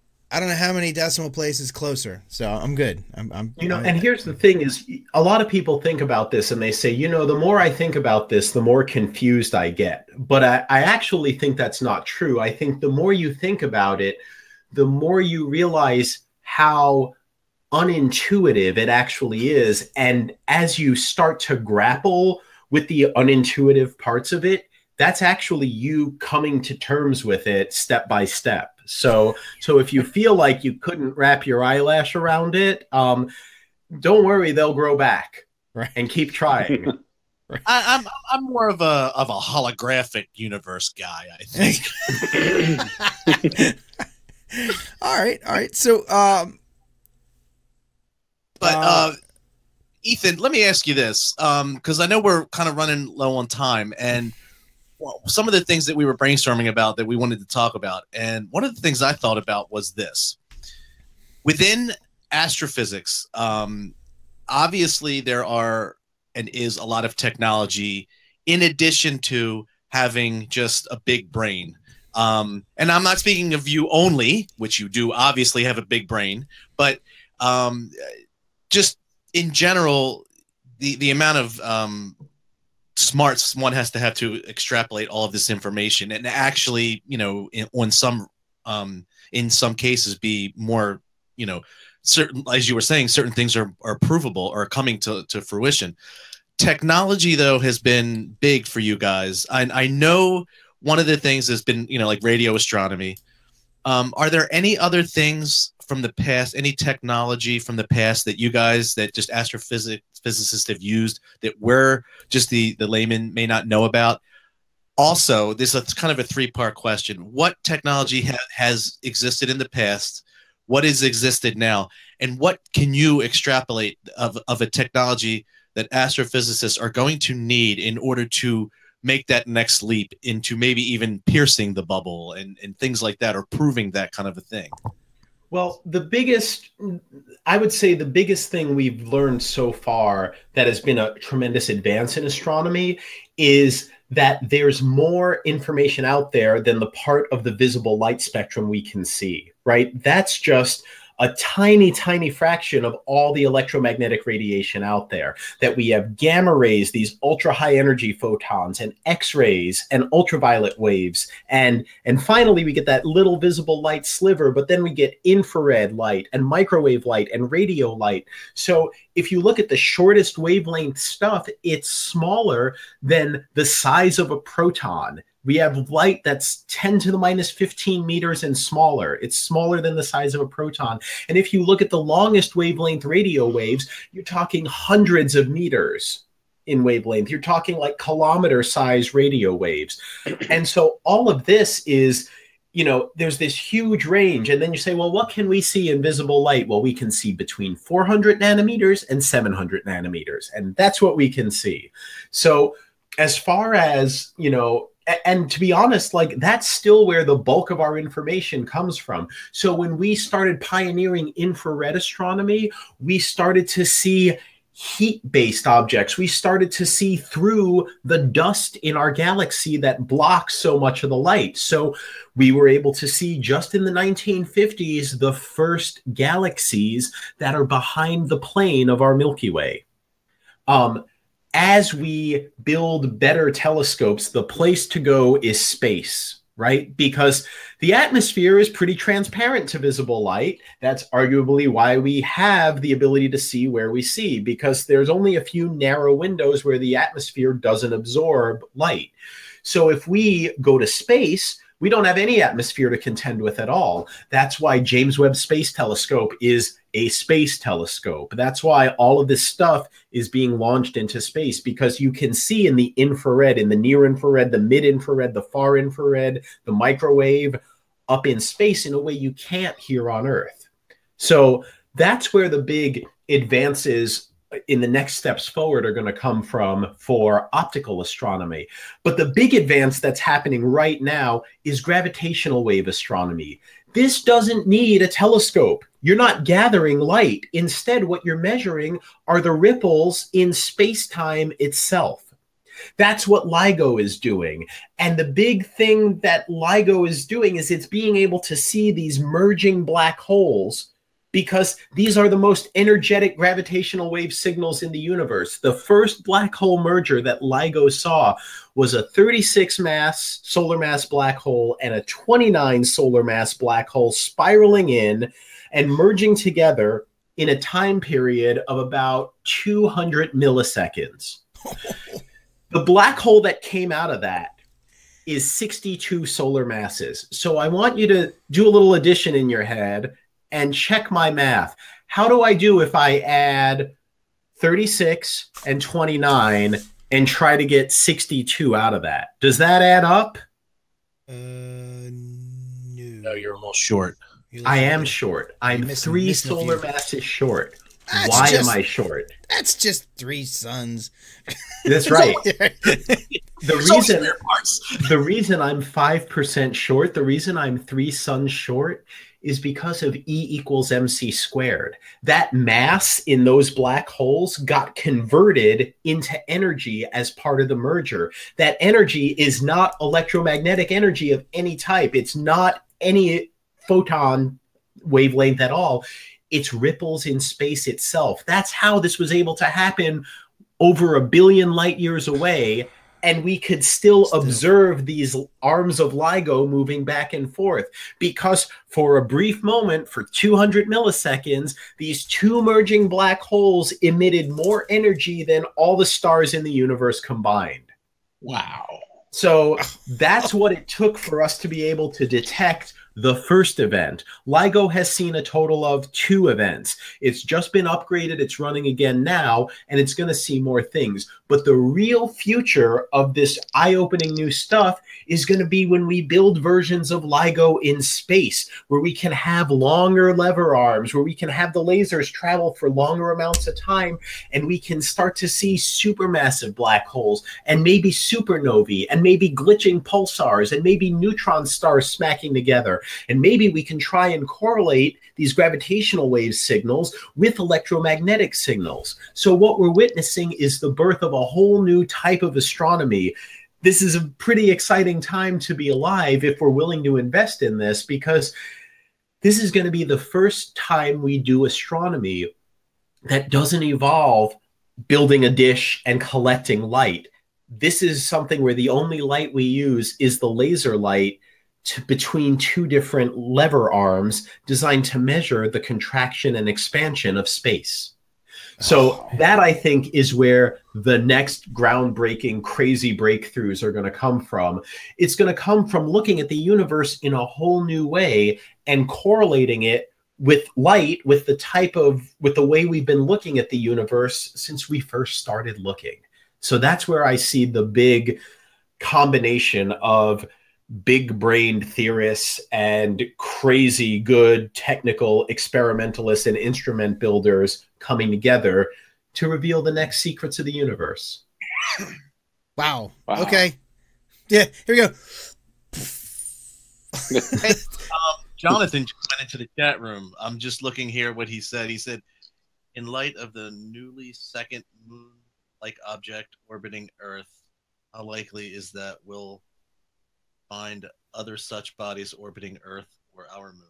I don't know how many decimal places closer, so I'm good. I'm, I'm you know, I'm, and here's the thing is a lot of people think about this and they say, you know, the more I think about this, the more confused I get. But I, I actually think that's not true. I think the more you think about it, the more you realize how unintuitive it actually is. And as you start to grapple with the unintuitive parts of it, that's actually you coming to terms with it step by step. So, so if you feel like you couldn't wrap your eyelash around it, um, don't worry, they'll grow back, right? And keep trying. Right. I, I'm I'm more of a of a holographic universe guy, I think. all right, all right. So, um, but uh, uh, Ethan, let me ask you this, because um, I know we're kind of running low on time, and. Well, some of the things that we were brainstorming about that we wanted to talk about. And one of the things I thought about was this. Within astrophysics, um, obviously there are and is a lot of technology in addition to having just a big brain. Um, and I'm not speaking of you only, which you do obviously have a big brain, but um, just in general, the, the amount of um, smarts one has to have to extrapolate all of this information and actually, you know, in, on some, um, in some cases be more, you know, certain, as you were saying, certain things are, are provable or coming to, to fruition. Technology though has been big for you guys. I, I know one of the things has been, you know, like radio astronomy. Um, are there any other things from the past, any technology from the past that you guys, that just astrophysics physicists have used that we're just the, the layman may not know about? Also, this is kind of a three-part question. What technology ha has existed in the past? What has existed now? And what can you extrapolate of, of a technology that astrophysicists are going to need in order to make that next leap into maybe even piercing the bubble and, and things like that, or proving that kind of a thing? Well, the biggest, I would say the biggest thing we've learned so far that has been a tremendous advance in astronomy is that there's more information out there than the part of the visible light spectrum we can see, right? That's just a tiny, tiny fraction of all the electromagnetic radiation out there, that we have gamma rays, these ultra high energy photons, and X-rays and ultraviolet waves. And, and finally, we get that little visible light sliver, but then we get infrared light and microwave light and radio light. So if you look at the shortest wavelength stuff, it's smaller than the size of a proton. We have light that's ten to the minus fifteen meters and smaller. It's smaller than the size of a proton. And if you look at the longest wavelength radio waves, you're talking hundreds of meters in wavelength. You're talking like kilometer size radio waves. And so all of this is, you know, there's this huge range. And then you say, well, what can we see in visible light? Well, we can see between four hundred nanometers and seven hundred nanometers. And that's what we can see. So as far as, you know, and to be honest, like that's still where the bulk of our information comes from. So when we started pioneering infrared astronomy, we started to see heat-based objects. We started to see through the dust in our galaxy that blocks so much of the light. So we were able to see just in the nineteen fifties the first galaxies that are behind the plane of our Milky Way. Um, As we build better telescopes, the place to go is space, right? Because the atmosphere is pretty transparent to visible light. That's arguably why we have the ability to see where we see, because there's only a few narrow windows where the atmosphere doesn't absorb light. So if we go to space, we don't have any atmosphere to contend with at all. That's why James Webb Space Telescope is a space telescope. That's why all of this stuff is being launched into space, because you can see in the infrared, in the near infrared, the mid infrared, the far infrared, the microwave up in space in a way you can't here on Earth. So that's where the big advances in the next steps forward are going to come from for optical astronomy. But the big advance that's happening right now is gravitational wave astronomy. This doesn't need a telescope. You're not gathering light. Instead, what you're measuring are the ripples in space-time itself. That's what LIGO is doing. And the big thing that LIGO is doing is it's being able to see these merging black holes, because these are the most energetic gravitational wave signals in the universe. The first black hole merger that LIGO saw was a thirty-six mass solar mass black hole and a twenty-nine solar mass black hole spiraling in and merging together in a time period of about two hundred milliseconds. The black hole that came out of that is sixty-two solar masses. So I want you to do a little addition in your head and check my math. How do I do if I add thirty-six and twenty-nine and try to get sixty-two out of that? Does that add up? Uh, no. No, you're almost short. I am short. I'm missing- three missing a solar few. masses short. That's Why just- am I short? That's just three suns. That's right. The The reason, the reason I'm five percent short, the reason I'm three suns short is because of E equals mc squared. That mass in those black holes got converted into energy as part of the merger. That energy is not electromagnetic energy of any type. It's not any photon wavelength at all. It's ripples in space itself. That's how this was able to happen over a billion light years away, and we could still, still observe these arms of LIGO moving back and forth, because for a brief moment, for two hundred milliseconds, these two merging black holes emitted more energy than all the stars in the universe combined. Wow. So that's what it took for us to be able to detect the first event. LIGO has seen a total of two events. It's just been upgraded. It's running again now, and it's going to see more things. But the real future of this eye-opening new stuff is going to be when we build versions of LIGO in space, where we can have longer lever arms, where we can have the lasers travel for longer amounts of time, and we can start to see supermassive black holes, and maybe supernovae, and maybe glitching pulsars, and maybe neutron stars smacking together. And maybe we can try and correlate these gravitational wave signals with electromagnetic signals. So what we're witnessing is the birth of a whole new type of astronomy. This is a pretty exciting time to be alive if we're willing to invest in this, because this is going to be the first time we do astronomy that doesn't involve building a dish and collecting light. This is something where the only light we use is the laser light to, between two different lever arms designed to measure the contraction and expansion of space. So that, I think, is where the next groundbreaking, crazy breakthroughs are going to come from. It's going to come from looking at the universe in a whole new way and correlating it with light, with the type of, with the way we've been looking at the universe since we first started looking. So that's where I see the big combination of big-brained theorists and crazy good technical experimentalists and instrument builders coming together to reveal the next secrets of the universe. Wow. Wow. Okay. Yeah, here we go. Hey, um, Jonathan just went into the chat room. I'm just looking here what he said. He said, in light of the newly second moon-like object orbiting Earth, how likely is that we'll find other such bodies orbiting Earth or our moon?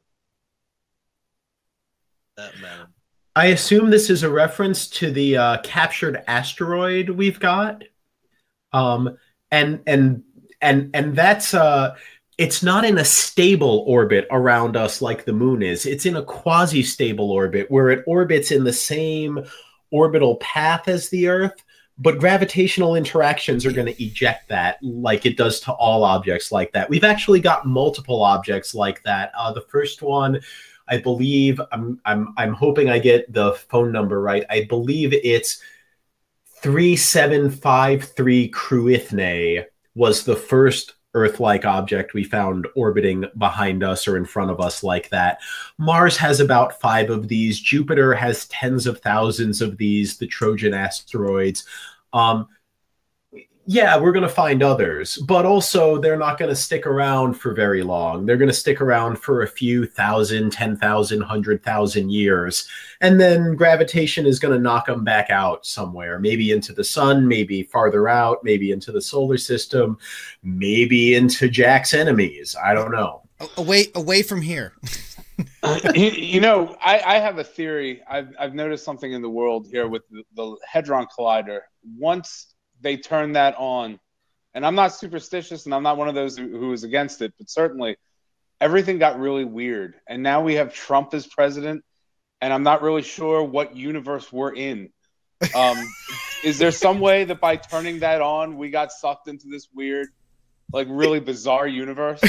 That matter. I assume this is a reference to the uh, captured asteroid we've got, um, and and and and that's uh, it's not in a stable orbit around us like the moon is. It's in a quasi-stable orbit where it orbits in the same orbital path as the Earth, but gravitational interactions are going to eject that like it does to all objects like that. We've actually got multiple objects like that. Uh, the first one, I believe, I'm, I'm, I'm hoping I get the phone number right. I believe it's three seven five three Cruithne was the first Earth-like object we found orbiting behind us or in front of us like that. Mars has about five of these. Jupiter has tens of thousands of these, the Trojan asteroids. Um, yeah, we're going to find others, but also they're not going to stick around for very long. They're going to stick around for a few thousand, ten thousand, one hundred thousand years. And then gravitation is going to knock them back out somewhere, maybe into the sun, maybe farther out, maybe into the solar system, maybe into Jack's enemies. I don't know. Away, away from here. you, you know, I, I have a theory. I've, I've noticed something in the world here with the, the Hadron Collider. Once they turn that on, and I'm not superstitious and I'm not one of those who, who is against it, but certainly everything got really weird. And now we have Trump as president, and I'm not really sure what universe we're in. Um, is there some way that by turning that on, we got sucked into this weird, like really bizarre universe?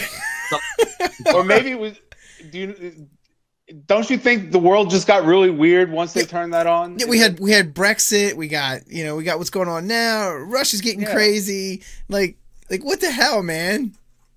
Or maybe it was, do you, don't you think the world just got really weird once they turned that on? Yeah, we had we had Brexit. We got you know we got what's going on now. Russia's getting yeah. crazy. Like like what the hell, man?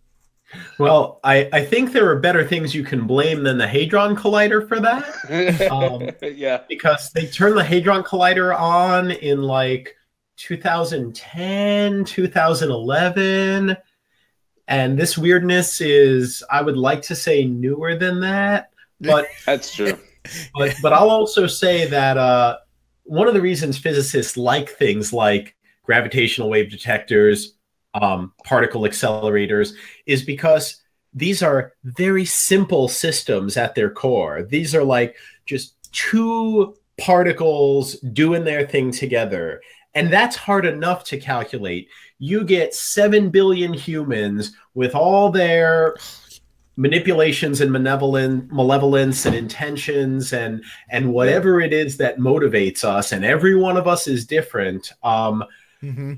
Well, I I think there are better things you can blame than the Hadron Collider for that. Um, yeah, because they turned the Hadron Collider on in like two thousand ten, two thousand eleven, and this weirdness is, I would like to say, newer than that. But that's true. But but I'll also say that uh, one of the reasons physicists like things like gravitational wave detectors, um, particle accelerators, is because these are very simple systems at their core. These are like just two particles doing their thing together. And that's hard enough to calculate. You get seven billion humans with all their manipulations and malevolent, malevolence and intentions and and whatever it is that motivates us, and every one of us is different. Um, mm-hmm.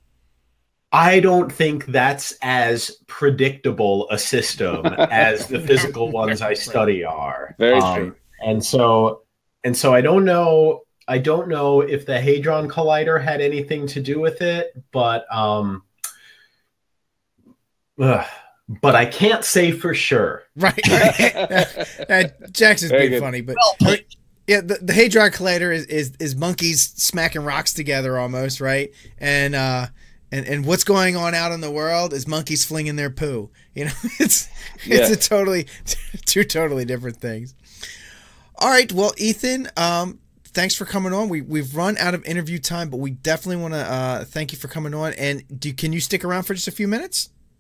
I don't think that's as predictable a system as the physical ones I study are. Very um, true. And so, and so I don't know. I don't know if the Hadron Collider had anything to do with it, but um, ugh. But I can't say for sure. Right. right. uh, Jackson's Very being good. funny, but uh, yeah, the, the Hadron Collider is, is is monkeys smacking rocks together almost, right? And uh, and and what's going on out in the world is monkeys flinging their poo. You know, it's it's Yeah. a totally two totally different things. All right, well, Ethan, um, thanks for coming on. We we've run out of interview time, but we definitely want to uh, thank you for coming on. And do can you stick around for just a few minutes?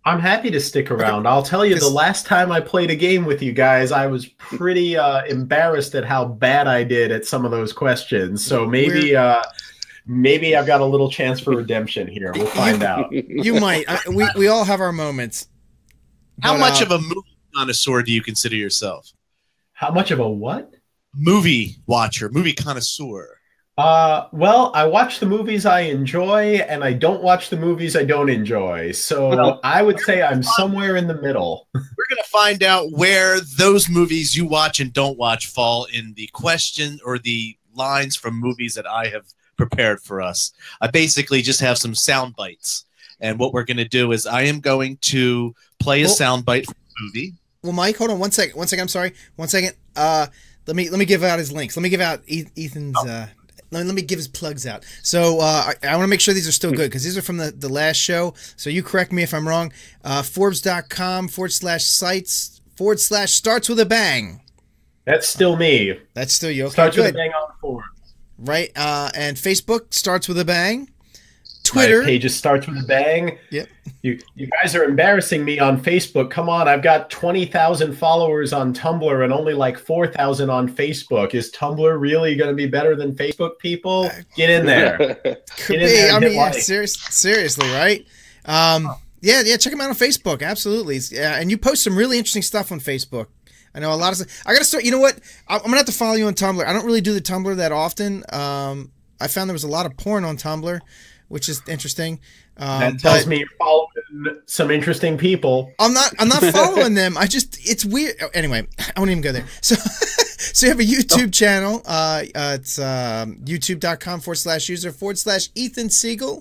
I'm happy to stick around. I'll tell you, the last time I played a game with you guys, I was pretty uh, embarrassed at how bad I did at some of those questions. So maybe uh, maybe I've got a little chance for redemption here. We'll find out. You might. I, we, we all have our moments. How But, much uh, of a movie connoisseur do you consider yourself? How much of a what? Movie watcher, movie connoisseur. Uh, well, I watch the movies I enjoy, and I don't watch the movies I don't enjoy. So Well, I would say I'm somewhere in the middle. We're going to find out where those movies you watch and don't watch fall in the question or the lines from movies that I have prepared for us. I basically just have some sound bites. And what we're going to do is I am going to play a Well- sound bite from a movie. Well, Mike, hold on one second. One second. I'm sorry. One second. Uh, let me let me give out his links. Let me give out E- Ethan's. Uh, let, me, let me give his plugs out. So uh, I, I want to make sure these are still good because these are from the, the last show. So you correct me if I'm wrong. Uh, Forbes.com forward slash sites forward slash starts with a bang. That's still me. That's still you. Okay, Starts good. with a bang on Forbes. Right. Uh, and Facebook starts with a bang. Twitter. My page just starts with a bang. Yep. You you guys are embarrassing me on Facebook. Come on, I've got twenty thousand followers on Tumblr and only like four thousand on Facebook. Is Tumblr really going to be better than Facebook, people? Get in there. Could Get in be. there and I hit mean, yeah, like. serious, seriously, right? Um, yeah, yeah. Check him out on Facebook. Absolutely. Yeah, and you post some really interesting stuff on Facebook. I know a lot of stuff. I got to start. You know what? I'm gonna have to follow you on Tumblr. I don't really do the Tumblr that often. Um, I found there was a lot of porn on Tumblr, which is interesting. Um, That tells but me you're following some interesting people. I'm not. I'm not following them. I just. It's weird. Oh, anyway, I won't even go there. So, so you have a YouTube channel. Uh, uh it's um, youtube.com forward slash user forward slash Ethan Siegel.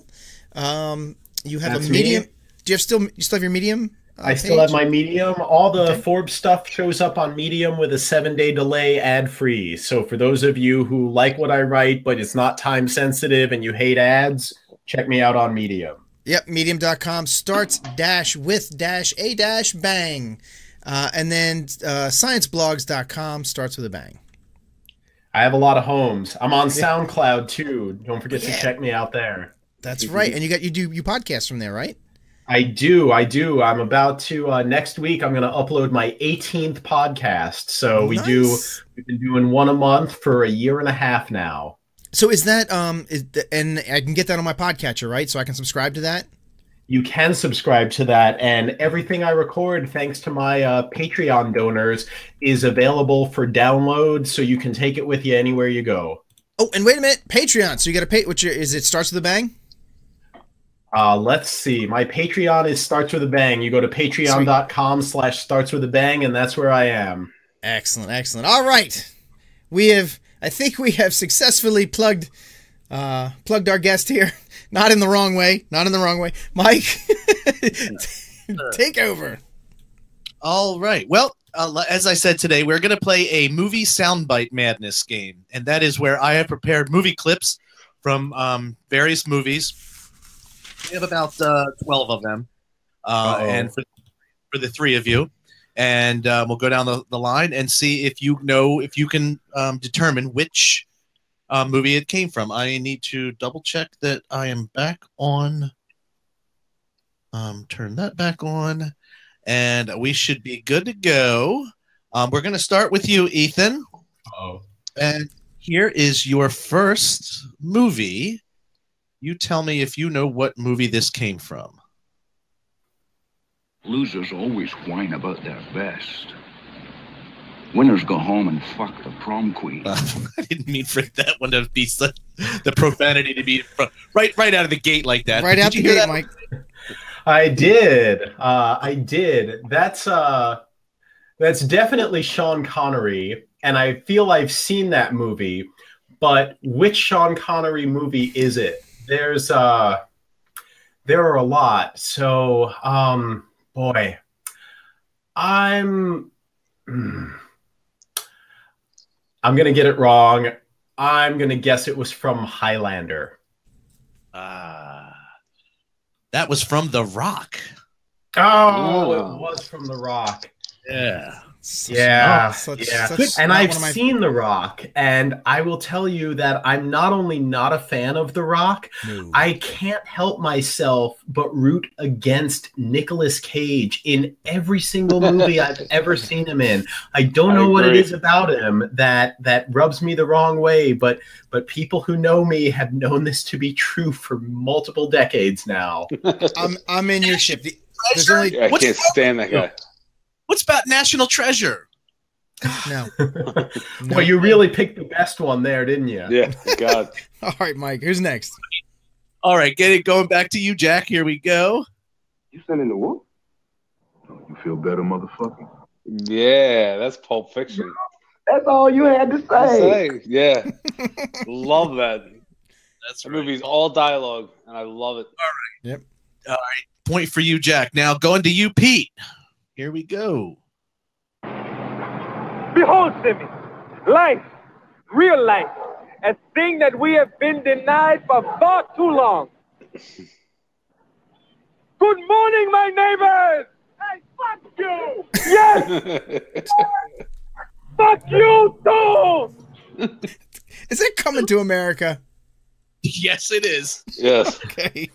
Um, you have That's a Medium. me. Do you have still? You still have your Medium? Uh, I still page? have my Medium. All the Okay. Forbes stuff shows up on Medium with a seven-day delay, ad-free. So for those of you who like what I write, but it's not time-sensitive and you hate ads, check me out on Medium. Yep, medium.com starts dash with dash a dash bang. Uh, and then uh, scienceblogs dot com starts with a bang. I have a lot of homes. I'm on SoundCloud too. Don't forget Yeah. to check me out there. That's right. And you got you do you podcast from there, right? I do. I do. I'm about to uh, next week. I'm going to upload my eighteenth podcast. So we do. Nice. We've been doing one a month for a year and a half now. So is that um is the, and I can get that on my podcatcher, right? So I can subscribe to that. You can subscribe to that, and everything I record, thanks to my uh, Patreon donors, is available for download. So you can take it with you anywhere you go. Oh, and wait a minute, Patreon. So you got to pay. Which is it? Starts with a bang. Uh, let's see. My Patreon is Starts With a Bang. You go to patreon.com slash starts with a bang, and that's where I am. Excellent, excellent. All right, we have. I think we have successfully plugged uh, plugged our guest here. Not in the wrong way. Not in the wrong way. Mike, take over. All right. Well, uh, as I said today, we're going to play a movie soundbite madness game, and that is where I have prepared movie clips from um, various movies. We have about uh, twelve of them, uh, and for, for the three of you, and uh, we'll go down the, the line and see if you know if you can um, determine which uh, movie it came from. I need to double check that I am back on. Um, turn that back on. And we should be good to go. Um, we're going to start with you, Ethan. Oh. And here is your first movie. You tell me if you know what movie this came from. Losers always whine about their best. Winners go home and fuck the prom queen. Uh, I didn't mean for that one to be such, the profanity to be right, right out of the gate like that. Right But out did the you hear gate, that? Mike. I did. Uh, I did. That's uh, that's definitely Sean Connery, and I feel I've seen that movie. But which Sean Connery movie is it? There's uh, there are a lot. So, um, boy, I'm I'm gonna get it wrong. I'm gonna guess it was from Highlander. Ah. That was from The Rock. Oh, Oh. it was from The Rock. Yeah. Yeah, Oh, such- yeah. such and not I've one of my- seen The Rock, and I will tell you that I'm not only not a fan of The Rock, No. I can't help myself but root against Nicolas Cage in every single movie I've ever seen him in. I don't I know what it agree. is about him that that rubs me the wrong way, but but people who know me have known this to be true for multiple decades now. I'm I'm in your ship. The- There's only I What's can't stand that guy. What's about National Treasure? no. Well, you really picked the best one there, didn't you? Yeah, God. All right, Mike. Who's next? All right, get it going back to you, Jack. Here we go. You sent in the whoop? You feel better, motherfucker? Yeah, that's Pulp Fiction. That's all you had to say. Say, yeah, love that. That's The right. movie's all dialogue, and I love it. Yep. Point for you, Jack. Now going to you, Pete. Here we go. Behold, Simi, life, real life, a thing that we have been denied for far too long. Good morning, my neighbors! Hey, fuck you! Yes, fuck you too! Is it Coming to America? Yes, it is. Yes. Okay.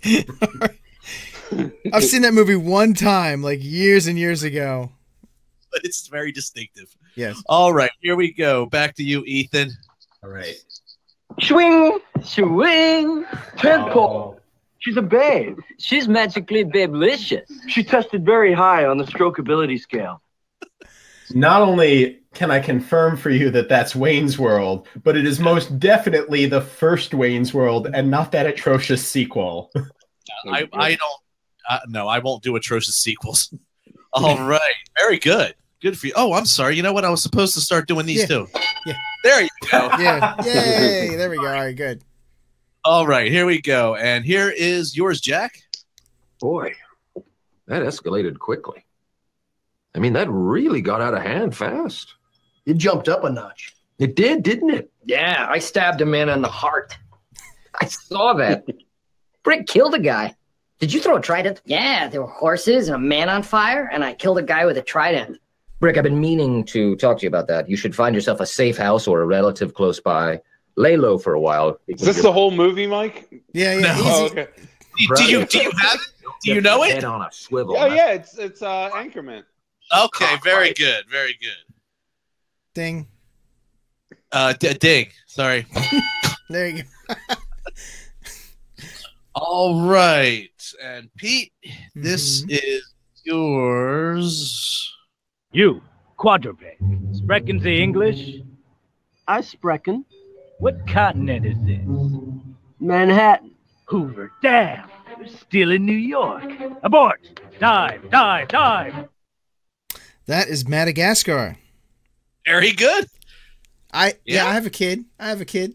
I've seen that movie one time, like years and years ago. But it's very distinctive. Yes. All right, here we go. Back to you, Ethan. All right. Swing, swing, tadpole. Oh. She's a babe. She's magically babelicious. She tested very high on the strokeability scale. Not only can I confirm for you that that's Wayne's World, but it is most definitely the first Wayne's World and not that atrocious sequel. I, I don't. Uh, no, I won't do atrocious sequels. All right, very good. Good for you. Oh, I'm sorry. You know what? I was supposed to start doing these Yeah. too. Yeah. There you go. Yeah. Yay. There we go. All right, good. All right, here we go. And here is yours, Jack. Boy, that escalated quickly. I mean, that really got out of hand fast. It jumped up a notch. It did, didn't it? Yeah, I stabbed a man in the heart. I saw that. Brick killed a guy. Did you throw a trident? Yeah, there were horses and a man on fire, and I killed a guy with a trident. Brick, I've been meaning to talk to you about that. You should find yourself a safe house or a relative close by. Lay low for a while. Is this the whole movie, Mike? Yeah, yeah. No. easy. Oh, okay. Do, do you do you have it? Do you know it? Head on a swivel. Oh, yeah, it's it's uh, Anchorman. Okay, very good, very good. Ding. Uh, d- ding. Sorry. There you go. All right, and Pete, this Mhm. is yours. You, quadruped, sprechen the English? I sprechen. What continent is this? Manhattan. Hoover Dam. We're still in New York. Abort! Dive, dive, dive! That is Madagascar. Very good. I yeah. Yeah. I have a kid. I have a kid.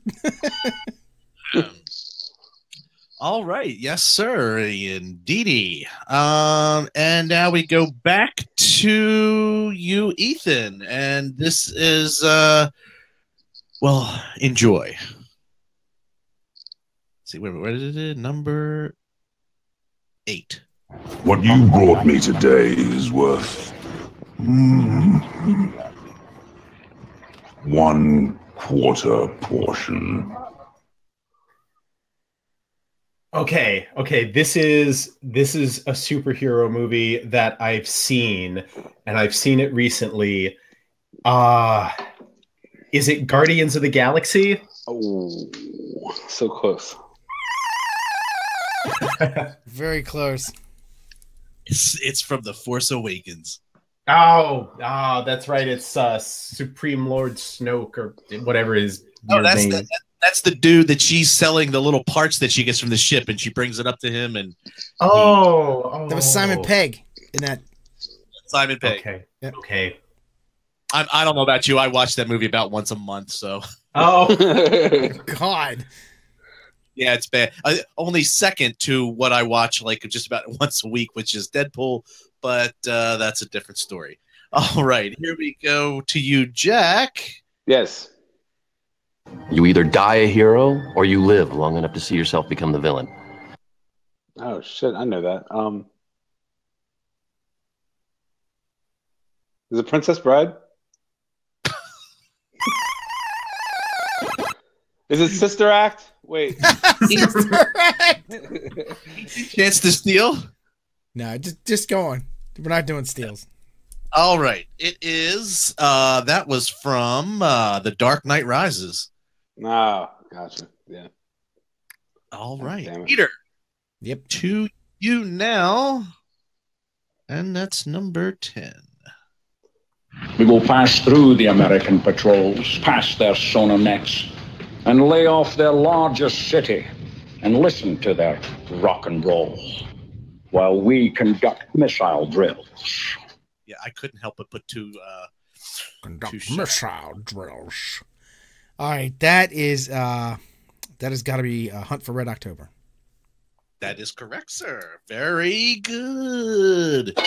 All right, yes, sir, indeedy. Um, and now we go back to you, Ethan, and this is uh, well, enjoy. Let's see, where where did it? Number eight. What you brought me today is worth mm, one quarter portion. Okay, okay, this is this is a superhero movie that I've seen, and I've seen it recently. Uh is it Guardians of the Galaxy? Oh, so close. Very close. It's it's from The Force Awakens. Oh, oh, that's right. It's uh, Supreme Lord Snoke or whatever his Oh, weird that's name the, is. that's the dude that she's selling the little parts that she gets from the ship, and she brings it up to him, and Oh, oh, That was Simon Pegg in that. Simon Pegg. Okay, Yep. okay. I'm, I don't know about you. I watch that movie about once a month, so Oh, God. yeah, it's bad. I, only second to what I watch like just about once a week, which is Deadpool, but uh, that's a different story. All right, here we go to you, Jack. Yes. You either die a hero or you live long enough to see yourself become the villain. Oh shit, I know that. Um, is it Princess Bride? Is it Sister Act? Wait. Sister Act. Chance to steal? No, just just go on. We're not doing steals. All right. It is. Uh, that was from uh, The Dark Knight Rises. No, gotcha. Yeah. All Oh, right, damn it. Peter. Yep. To you now, and that's number ten. We will pass through the American patrols, past their sonar nets, and lay off their largest city, and listen to their rock and roll, while we conduct missile drills. Yeah, I couldn't help but put two. Uh, Conduct two missile drills. All right, that is uh, that has got to be uh, Hunt for Red October. That is correct, sir. Very good.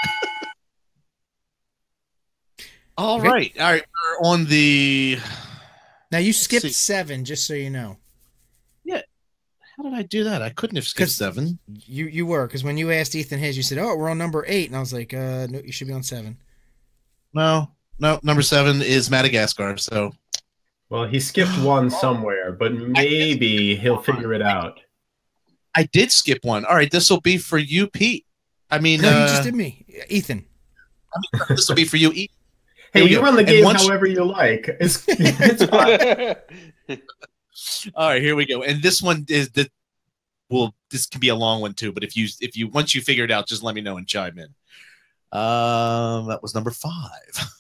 All Okay. right. All right. We're on the. Now you skipped see. seven, just so you know. Yeah. How did I do that? I couldn't have skipped 'Cause seven. You you were, because when you asked Ethan his, you said, "Oh, we're on number eight," and I was like, "Uh, no, you should be on seven." No, no. Number seven is Madagascar. So Well, he skipped one somewhere, but maybe he'll figure it out. I did skip one. All right. This will be for you, Pete. I mean, No, uh, you just did me, Ethan. I mean, this will be for you, Ethan. Hey, Here we you go. run the And game once- however you like. It's, it's fine. All right, here we go. And this one is the well, this can be a long one too, but if you if you once you figure it out, just let me know and chime in. Um that was number five.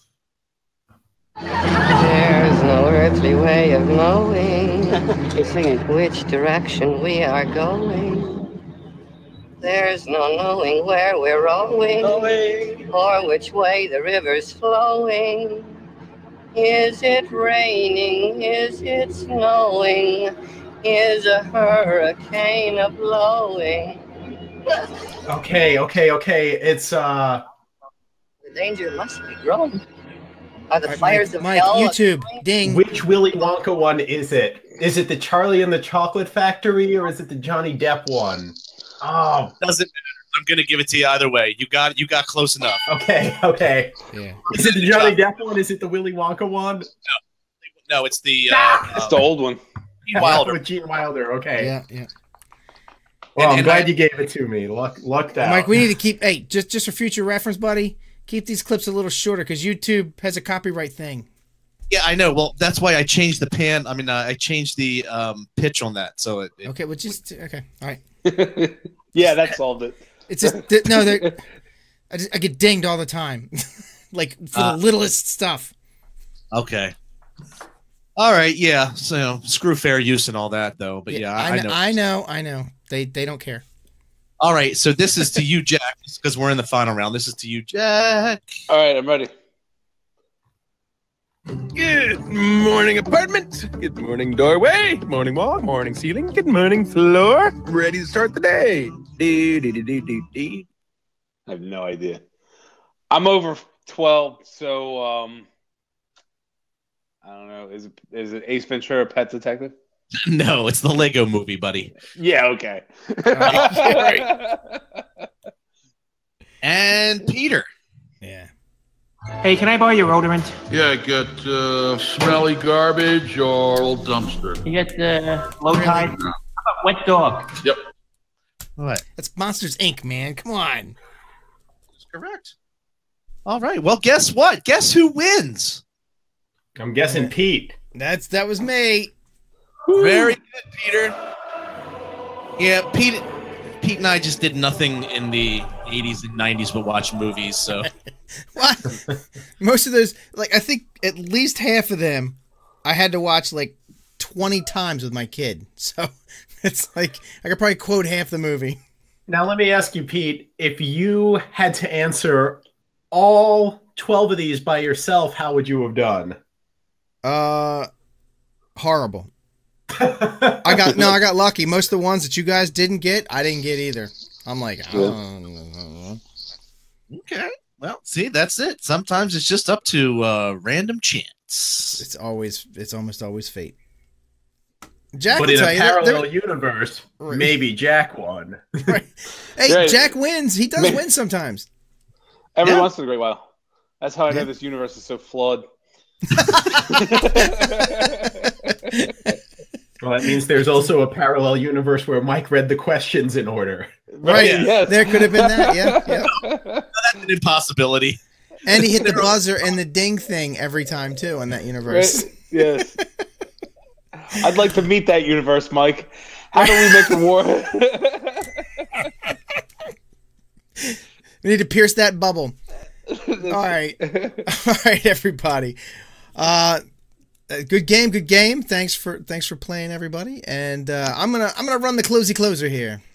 There's no earthly way of knowing which direction we are going. There's no knowing where we're rowing or which way the river's flowing. Is it raining? Is it snowing? Is a hurricane a blowing? Okay, okay, okay. It's uh The danger must be growing. Are the All right, fires Mike, of Mike, hell? YouTube, ding. which Willy Wonka one is it? Is it the Charlie and the Chocolate Factory or is it the Johnny Depp one? Oh, Doesn't matter. I'm gonna give it to you either way. You got you got close enough. okay, okay. Yeah. Is it the Johnny Depp one? Is it the Willy Wonka one? No, it's the uh, It's the old one. Gene Wilder. With Gene Wilder, okay. Yeah, yeah. Well, And- I'm and glad I- you gave it to me. Luck, lucked out. Mike, we need to keep. Hey, just just for future reference, buddy. Keep these clips a little shorter because YouTube has a copyright thing. Yeah, I know. Well, that's why I changed the pan. I mean, uh, I changed the um, pitch on that. So it, it Okay, well, just okay. All right. Yeah, that solved it. It's just th- no. they're- I just I get dinged all the time, like for Uh, the littlest stuff. okay. All right. Yeah. So you know, screw fair use and all that, though. But yeah, I, I, I know, know. I know. I know. They they don't care. All right. So this is to you, Jack, because we're in the final round. This is to you, Jack. All right, I'm ready. Good morning, apartment. Good morning, doorway. Good morning, wall. Morning, ceiling. Good morning, floor. Ready to start the day. Dee, dee, dee, dee, dee, dee. I have no idea. I'm over twelve, so um, I don't know. Is it is it Ace Ventura: Pet Detective? No, it's the Lego Movie, buddy. Yeah. Okay. And Peter. Yeah. Hey, can I borrow your odorant? Yeah, get uh, smelly garbage or old dumpster. You get the low tide? How about wet dog? Yep. What? That's Monsters Incorporated, man. Come on. That's correct. All right. Well, guess what? Guess who wins? I'm guessing Pete. That's that was me. Very good, Peter. Yeah, Pete. Pete and I just did nothing in the eighties and nineties but watch movies. So What? Most of those, like I think at least half of them, I had to watch like twenty times with my kid. So it's like I could probably quote half the movie. Now let me ask you, Pete, if you had to answer all twelve of these by yourself, how would you have done? Uh, horrible. I got no, I got lucky. Most of the ones that you guys didn't get, I didn't get either. I'm like, oh. okay. Well, see, that's it. Sometimes it's just up to uh, random chance. It's always, it's almost always fate. Jack, But will in tell a you, they're- parallel they're- universe, Right. maybe Jack won. Right. Hey, Right. Jack wins. He does Man. win sometimes. Every Yeah. once in a great while. That's how I know Yeah. this universe is so flawed. Well, that means there's also a parallel universe where Mike read the questions in order. Right. Yeah. Yes. There could have been that. Yeah. Yeah. That's an impossibility. And he hit the buzzer and the ding thing every time too in that universe. Right? Yes. I'd like to meet that universe, Mike. How do we make the war? We need to pierce that bubble. All right. All right, everybody. Uh, good game, good game. Thanks for thanks for playing, everybody. And uh, I'm gonna I'm gonna run the closey closer here.